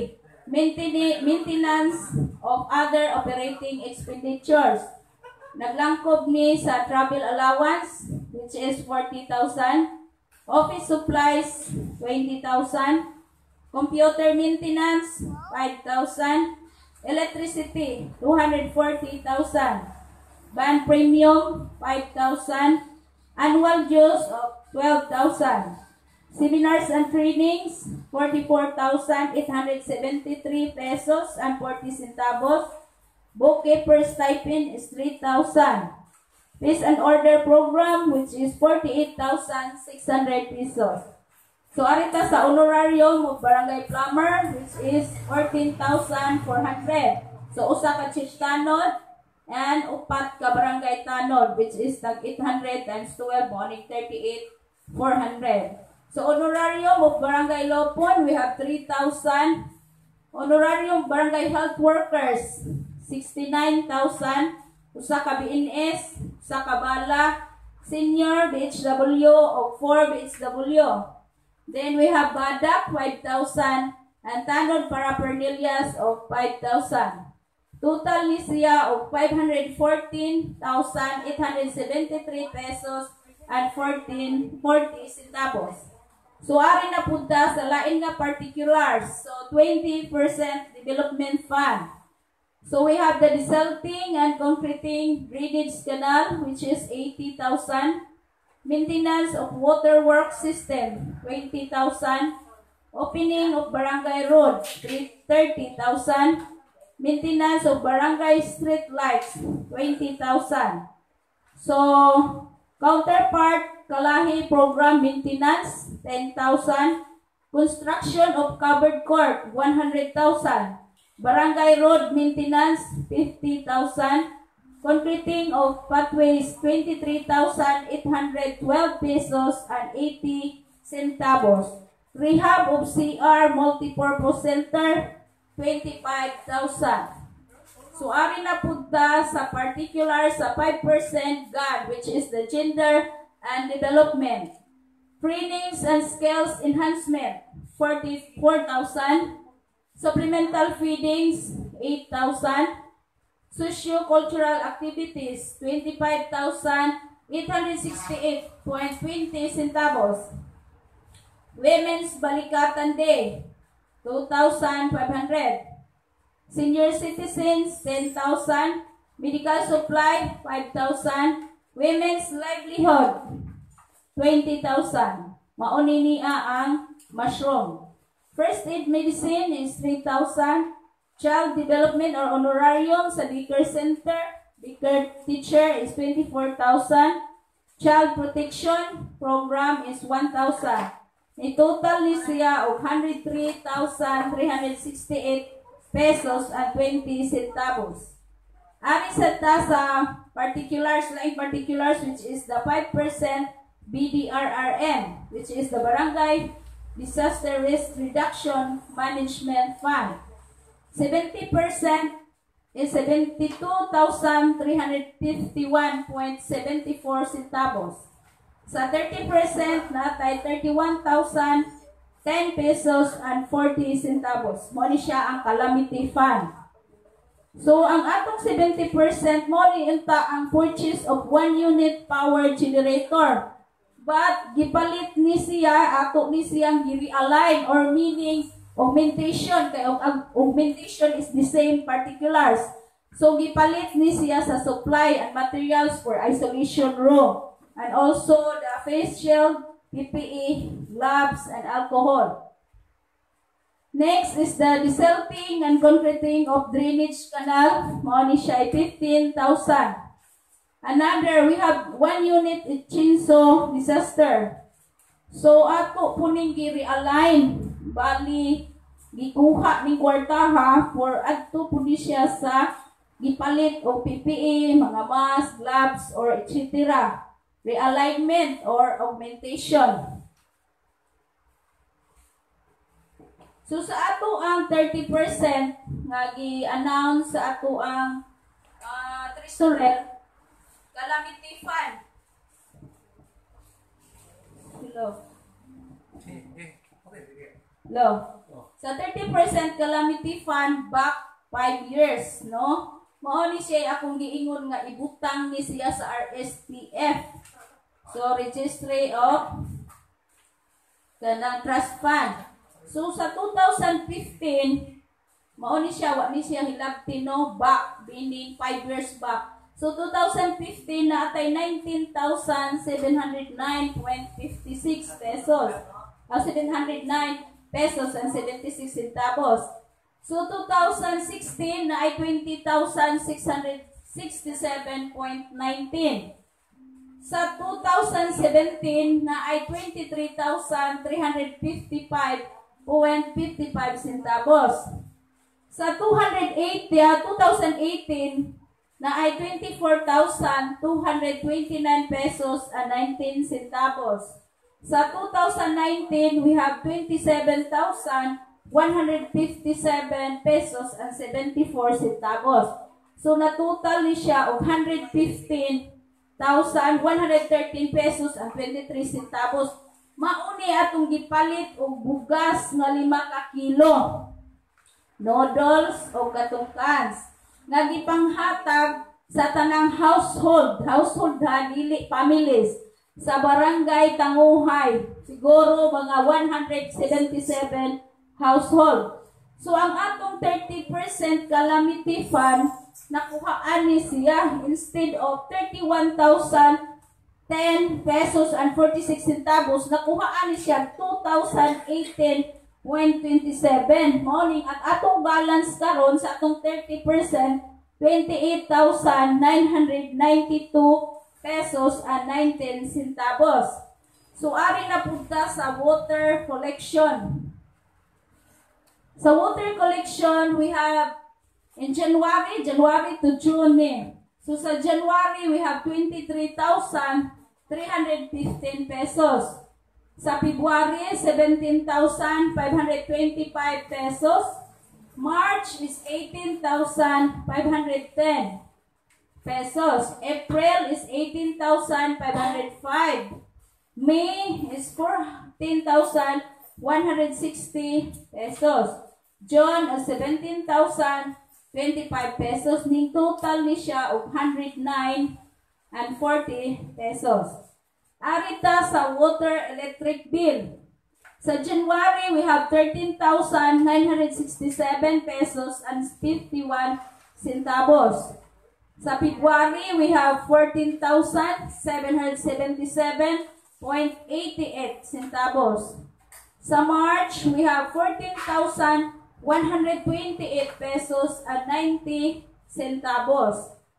maintenance of other operating expenditures. Naglangkob ni sa travel allowance, which is forty thousand, office supplies, twenty thousand, computer maintenance, five thousand, electricity, two hundred forty thousand, band premium, five thousand, annual dues of twelve thousand, seminars and trainings, forty-four thousand eight hundred seventy-three pesos and forty centavos, bookkeeper stipend is three thousand, fees and order program, which is forty-eight thousand six hundred pesos. So, arita sa honorarium of barangay plumber, which is fourteen thousand four hundred. So, usa ka chief tanod and upat ka barangay tanod, which is tag eight hundred times twelve, morning thirty-eight thousand four hundred. So, honorarium of barangay lopon, we have three thousand. Honorarium barangay health workers, sixty-nine thousand. Usa ka B N S, usa ka bala, senior B H W of four B H W. Then we have badak, five thousand, and tanod paraphernalias of five thousand. Total ni siya of five hundred fourteen thousand eight hundred seventy-three pesos and fourteen forty centavos. So, ari na punta sa lain nga particulars. So, twenty percent development fund. So, we have the desalting and concreting drainage canal, which is eighty thousand. Maintenance of water work system, twenty thousand. Opening of barangay road, thirty thousand. Maintenance of barangay street lights, twenty thousand. So, counterpart Kalahi program maintenance, ten thousand. Construction of covered court, one hundred thousand. Barangay road maintenance, fifty thousand. Concreting of pathways, twenty-three thousand eight hundred twelve pesos and eighty centavos. Rehab of C R multipurpose center, twenty-five thousand. So, ari na punta sa particular sa five percent G A D, which is the gender and development. Trainings and skills enhancement, forty-four thousand. Supplemental feedings, eight thousand. Socio-cultural activities, twenty-five thousand eight hundred sixty-eight point two zero centavos. Women's Balikatan Day, two thousand five hundred. Senior citizens, ten thousand. Medical supply, five thousand. Women's livelihood, twenty thousand. Mauni niya ang mushroom. First aid medicine is three thousand. Child development or honorarium sa daycare center, Daycare teacher is twenty-four thousand. Child protection program is one thousand. Ni total ni siya og one hundred three thousand three hundred sixty-eight pesos and twenty centavos. Ari sa ta sa particulars, laing particulars, which is the five percent B D R R M, which is the Barangay Disaster Risk Reduction Management Fund. seventy percent is seventy-two thousand three hundred fifty-one point seven four centavos. Sa thirty percent natay thirty-one thousand ten pesos and forty centavos. Mo ni siya ang calamity fund. So ang atong seventy percent mo ni unta ang purchase of one unit power generator. But gipalit ni siya, ato ni siyang gi-realign or meaning augmentation, kay ang augmentation is the same particulars. So gipalit ni siya sa supply and materials for isolation room and also the face shield, P P E, gloves and alcohol. Next is the desilting and concreting of drainage canal. Mao ni siya fifteen thousand. Another, we have one unit in Chinso disaster. So ato puning gi-realign, bali gikuha ning kwartaha for adto pudi siya sa gipalit o P P E, mga mask, gloves or et cetera. Realignment or augmentation. So sa ato ang thirty percent nga gi-announce sa ato ang uh, treasurer calamity fund. Hello. Hello. Sa thirty percent calamity fund back five years, no? Mao ni siya akong giingon nga ibutang ni siya sa R S P F. So registry of kanang trust fund. So sa two thousand fifteen, mao ni siya wa ni siya hilabti no back, meaning five years back. So two thousand fifteen na atay nineteen thousand seven hundred nine point five six pesos. Uh, seven hundred nine pesos and seventy-six centavos. So two thousand sixteen na ay twenty thousand six hundred sixty-seven point one nine. Sa two thousand seventeen na ay twenty-three thousand three hundred fifty-five point five five centavos. Sa two thousand eighteen na ay twenty-four thousand two hundred twenty-nine pesos and nineteen centavos. Sa two thousand nineteen, we have twenty-seven thousand one hundred fifty-seven pesos and seventy-four centavos. So na total ni siya og one hundred fifteen thousand one hundred thirteen pesos and twenty-three centavos. Mauni atong gipalit og bugas nga lima ka kilo. Noodles o katong cans nga gipanghatag sa tanang household, household ha, dili families sa barangay Tanguhay. Siguro mga one hundred seventy-seven household. So ang atong thirty percent calamity fund nakuhaan ni siya instead of thirty-one thousand ten pesos and forty-six centavos, nakuhaan ni siya two thousand eighteen point two seven. Morning at atong balance karon sa atong thirty percent twenty-eight thousand nine hundred ninety-two pesos and nineteen centavos. So ari na punta sa water collection. Sa water collection, we have in January, January to June. Eh. So sa January, we have twenty-three thousand three hundred fifteen pesos. Sa February, seventeen thousand five hundred twenty-five pesos. March is eighteen thousand five hundred ten pesos. April is eighteen thousand five hundred five. May is fourteen thousand one hundred sixty pesos. June is seventeen thousand twenty-five pesos. Ning total ni siya of one hundred nine and forty pesos. Arita sa water electric bill. Sa January, we have thirteen thousand nine hundred sixty-seven pesos and fifty-one centavos. Sa February, we have fourteen thousand seven hundred seventy-seven point eight eight centavos. Sa March, we have fourteen thousand one hundred twenty-eight pesos and ninety centavos.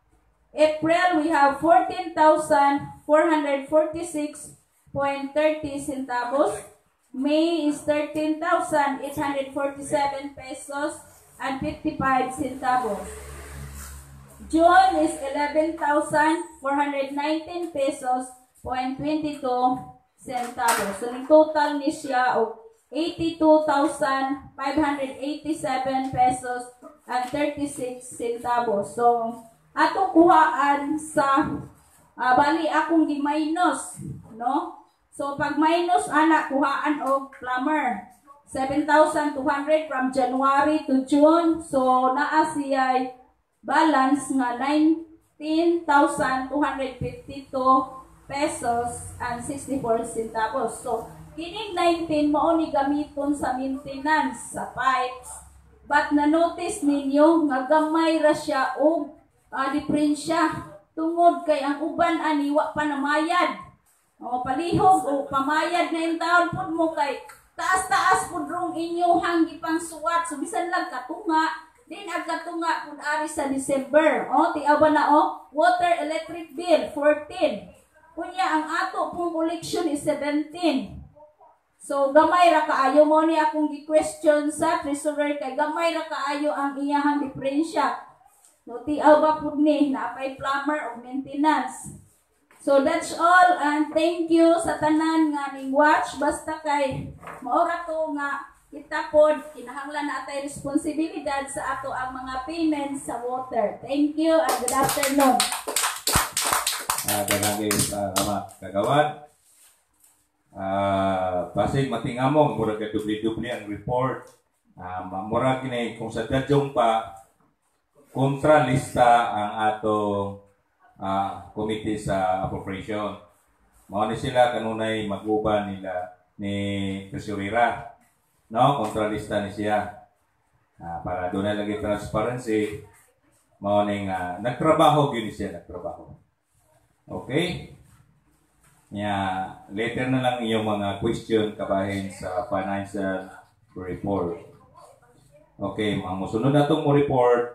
April, we have fourteen thousand four hundred forty-six point three zero centavos. May is thirteen thousand eight hundred forty-seven pesos and fifty-five centavos. June is eleven thousand four hundred nineteen pesos point twenty-two centavos. So, yung total ni siya o eighty-two thousand five hundred eighty-seven pesos and thirty-six centavos. So, atong kuhaan sa uh, bali akong gi-minus, no? So, pag minus anak, kuhaan og plumber. seven thousand two hundred from January to June. So, naa siya balance nga nineteen thousand two hundred fifty-two pesos and sixty-four centavos. So, kining nineteen mao ni gamiton sa maintenance sa pipes. But na-notice ninyo nga gamay ra siya og uh, diferensya tungod kay ang uban ani wa pa namayad. O palihog o pamayad na yung taon pud mo kay taas-taas pud rong inyong gipang suwat. So bisan lang katunga, din ag katunga pud ari sa December. O tiawa na o, water electric bill fourteen. Kunya ang ato pong collection is seventeen. So gamay ra kaayo mo ni akong gi-question sa treasurer kay gamay ra kaayo ang iyahang diferensya. No tiawa pud ni naapay plumber o maintenance. So that's all and thank you sa tanan nga ning watch basta kay maora to nga kita pod kinahanglan na atay responsibilidad sa ato ang mga payments sa water. Thank you and good afternoon. Ah, danagay sa ama kagawad. Ah, pasig matingamong murag ka dubli-dubli ang report. Ah, murag kini kung sa dadyong pa kontralista ang atong uh, committee sa appropriation. Mao ni sila kanunay mag-uban nila ni Tresurera. No, kontralista ni siya. Uh, para doon na lagi transparency. Mao ning uh, nagtrabaho gyud siya, nagtrabaho. Okay? Nya later na lang iyong mga question kabahin sa financial report. Okay, mga musunod na itong report.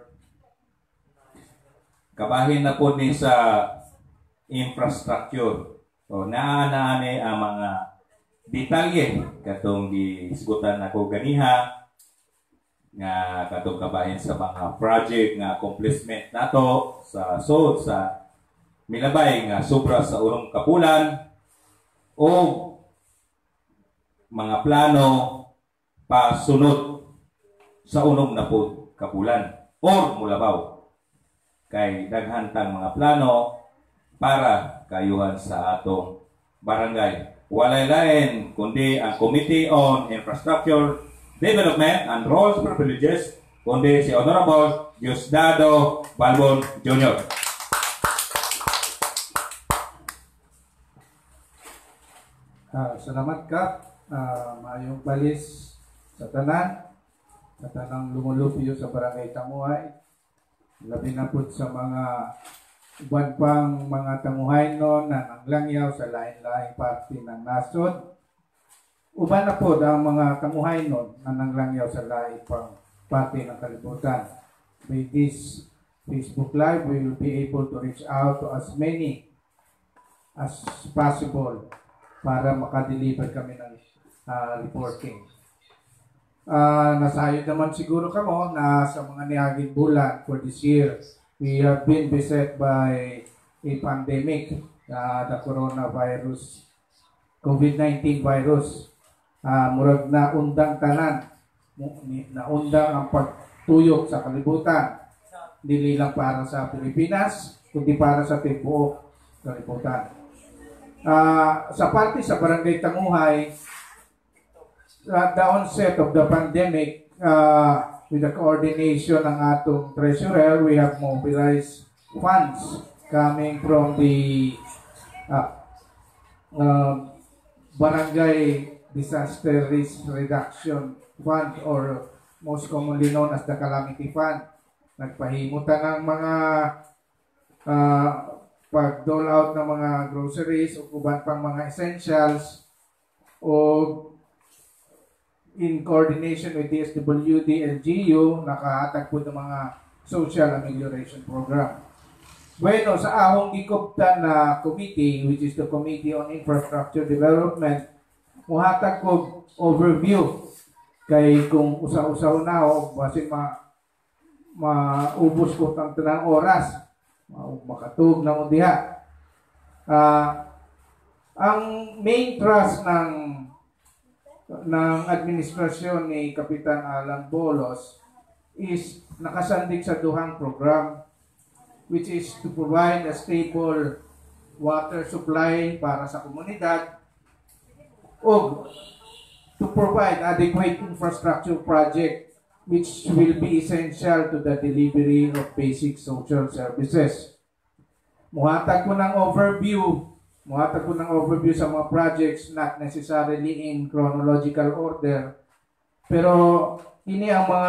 Kabahin na po ni sa infrastructure. So, naa-naani ang mga detalye katong gisgutan ako ganiha nga katong kabahin sa mga project nga accomplishment nato sa sud sa milabay nga sobra sa unong kapulan o mga plano pasunod sa unom na po kapulan or mulabaw. Kay daghantang mga plano para kayuhan sa atong barangay. Walay lain kundi ang Committee on Infrastructure, Development and Roles Privileges, kundi si Honorable Diosdado Balbon Junior Uh, salamat ka, uh, maayong balis sa tanan, sa tanang lumulupyo sa Barangay Tamuhay. Labi na po sa mga iban pang mga tanguhay no na nanglangyaw sa lain-laing parte ng nasod. Uban na po ang mga tanguhay no na nanglangyaw sa lain pang parte ng kalibutan. With this Facebook Live, we will be able to reach out to as many as possible para makadeliver kami ng uh, reporting. Uh, nasayod naman siguro kamo na sa mga niaging bulan for this year, we have been beset by a pandemic, uh, the coronavirus, COVID nineteen virus. Uh, murag na undang tanan, na undang ang pagtuyok sa kalibutan. Dili lang para sa Pilipinas, kundi para sa tibuok kalibutan. Uh, sa parte sa Barangay Tamuhay, at the onset of the pandemic, uh, with the coordination ng atong treasurer, we have mobilized funds coming from the uh, uh, Barangay Disaster Risk Reduction Fund, or most commonly known as the Calamity Fund. Nagpahimutan ng mga uh, pag-dole out ng mga groceries o uban pang mga essentials, o in coordination with D S W D and G U, nakahatag po ng mga social amelioration program. Bueno, sa ahong gikuptan na committee, which is the Committee on Infrastructure Development, muhatag ko overview kay kung usa-usaw na o basi ma maubos ko tang tanang oras, makatug na mo diha. Uh, ang main thrust ng ng administrasyon ni Kapitan Alan Bolos is nakasandig sa duhang program, which is to provide a stable water supply para sa komunidad o to provide adequate infrastructure project which will be essential to the delivery of basic social services. Muhatag ko ng overview, muhatag ko ng overview sa mga projects, not necessarily in chronological order, pero ini ang mga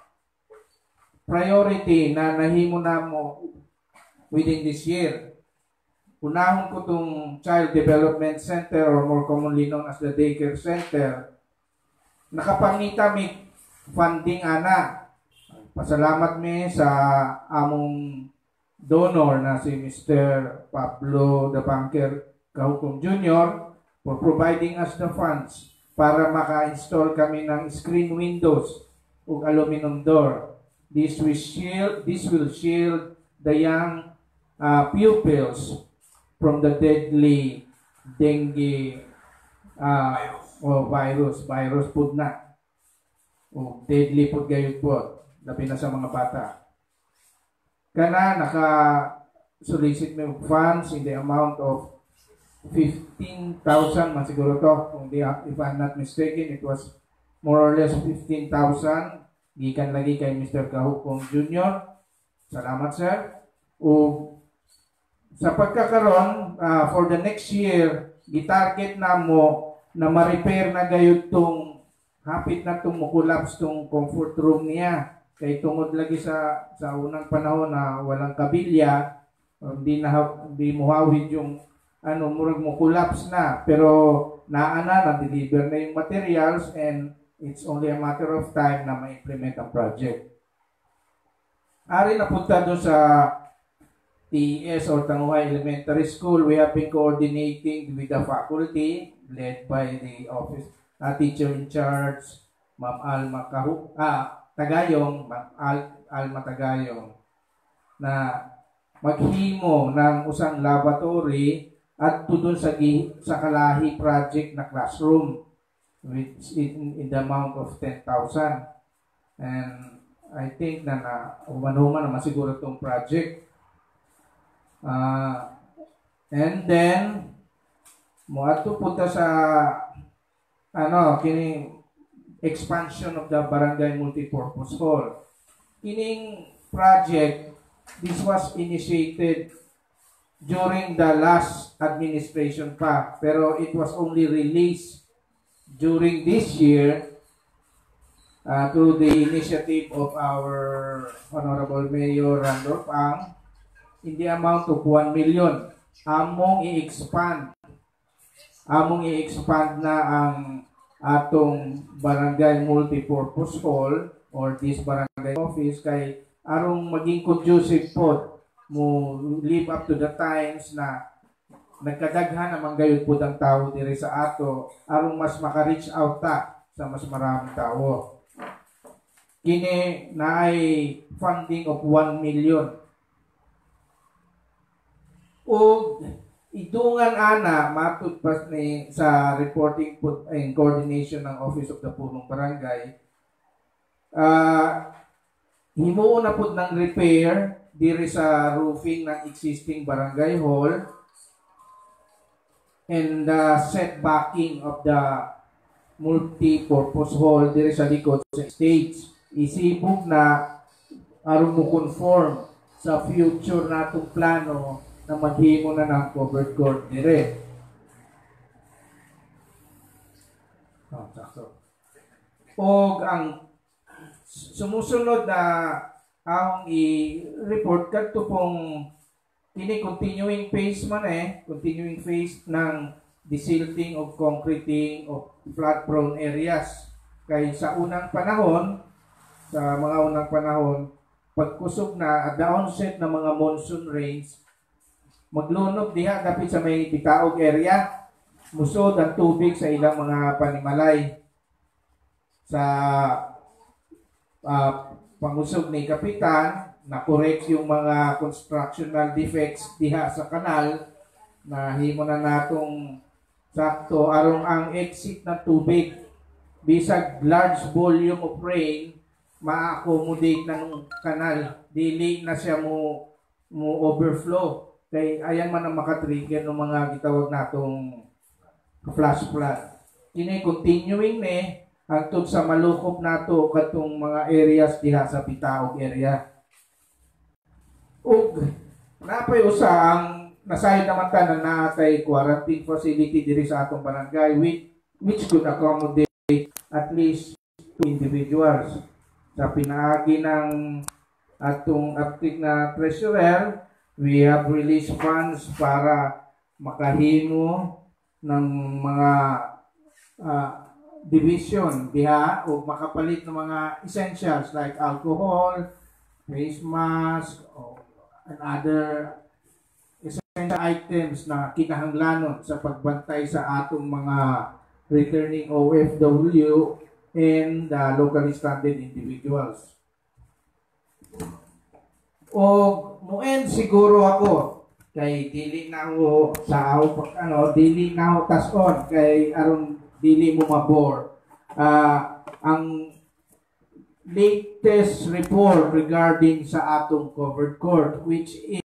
priority na nahimo na mo within this year. Unahon ko itong Child Development Center or more commonly known as the Daycare Center. Nakapangita mi funding ana. Pasalamat mi sa among donor na si Mister Pablo De Banker Kahukom Junior for providing us the funds para maka-install kami ng screen windows ug aluminum door. This will shield, this will shield the young uh, pupils from the deadly dengue uh, o virus, virus po na. O deadly po gayud po, labi na sa mga bata. Kana naka-solicit mo funds in the amount of fifteen thousand, man siguro to, kung di, if I'm not mistaken, it was more or less fifteen thousand, gikan lagi kay Mister Kahukom Junior Salamat, sir. O sa pagkakaroon, uh, for the next year, gitarget na mo na ma-repair na gayud tong hapit na tong mukulapse tong comfort room niya. Kay tungod lagi sa sa unang panahon na walang kabilya, hindi na hindi muhawid yung ano, murag mukulapse na. Pero naana na deliver na yung materials and it's only a matter of time na ma-implement ang project. Ari na punta doon sa T E S or Tanguhay Elementary School. We have been coordinating with the faculty led by the office uh, teacher in charge, Ma'am Alma Kahu, ah, Tagayong, Ma'am Al, Alma Tagayong, na maghimo ng usang laboratory at tudon sa sa Kalahi project na classroom which in, in the amount of ten thousand. And I think na na human-human naman siguro itong project. Uh, and then mo ato punta sa ano kini expansion of the barangay multipurpose hall. Kining project, this was initiated during the last administration pa, pero it was only released during this year uh, through the initiative of our Honorable Mayor Randolph Ang in the amount of one million. Among i-expand. Among i-expand na ang atong barangay multipurpose hall or this barangay office kay arong maging conducive po mo live up to the times na nagkadaghan naman gayud po ang tao diri sa ato arong mas maka-reach out ta sa mas maraming tao. Kini naay funding of one million. O idungan ana matud pas ni sa reporting put in coordination ng Office of the Punong Barangay. Uh, himuon na pud ng repair diri sa roofing ng existing barangay hall and the setbacking of the multi-purpose hall diri sa likod sa stage. Isibog na aron mo conform sa future natong plano na maghimo na ng covered court dire. Oh, sakto. O ang sumusunod na ang i-report kadto pong ini continuing phase man eh, continuing phase ng desilting of concreting of flood prone areas. Kay sa unang panahon, sa mga unang panahon, pagkusog na at the onset ng mga monsoon rains, maglunok diha dapit sa may bitaog area, musod ang tubig sa ilang mga panimalay. Sa uh, pangusog ni Kapitan, na-correct yung mga constructional defects diha sa kanal, na himo na natong sakto aron ang exit ng tubig bisag large volume of rain ma-accommodate na ng kanal, dili na siya mo mo overflow kay ayan man ang makatrigger ng mga gitawag natong flash flood. Kini continuing ni hangtod sa malukop nato katong mga areas diha sa Bitaog area. Ug napay usa ang nasayod naman tanan natay quarantine facility diri sa atong barangay which, which could accommodate at least two individuals. Sa pinaagi ng atong active na treasurer, we have released funds para makahimo ng mga uh, division diha o makapalit ng mga essentials like alcohol, face mask, o, and other essential items na kinahanglanon sa pagbantay sa atong mga returning O F W and the locally stranded individuals. O muend siguro ako kay dili na ako sa ako ano dili na ako tason kay aron dili mo mabore. Uh, ang latest report regarding sa atong covered court which is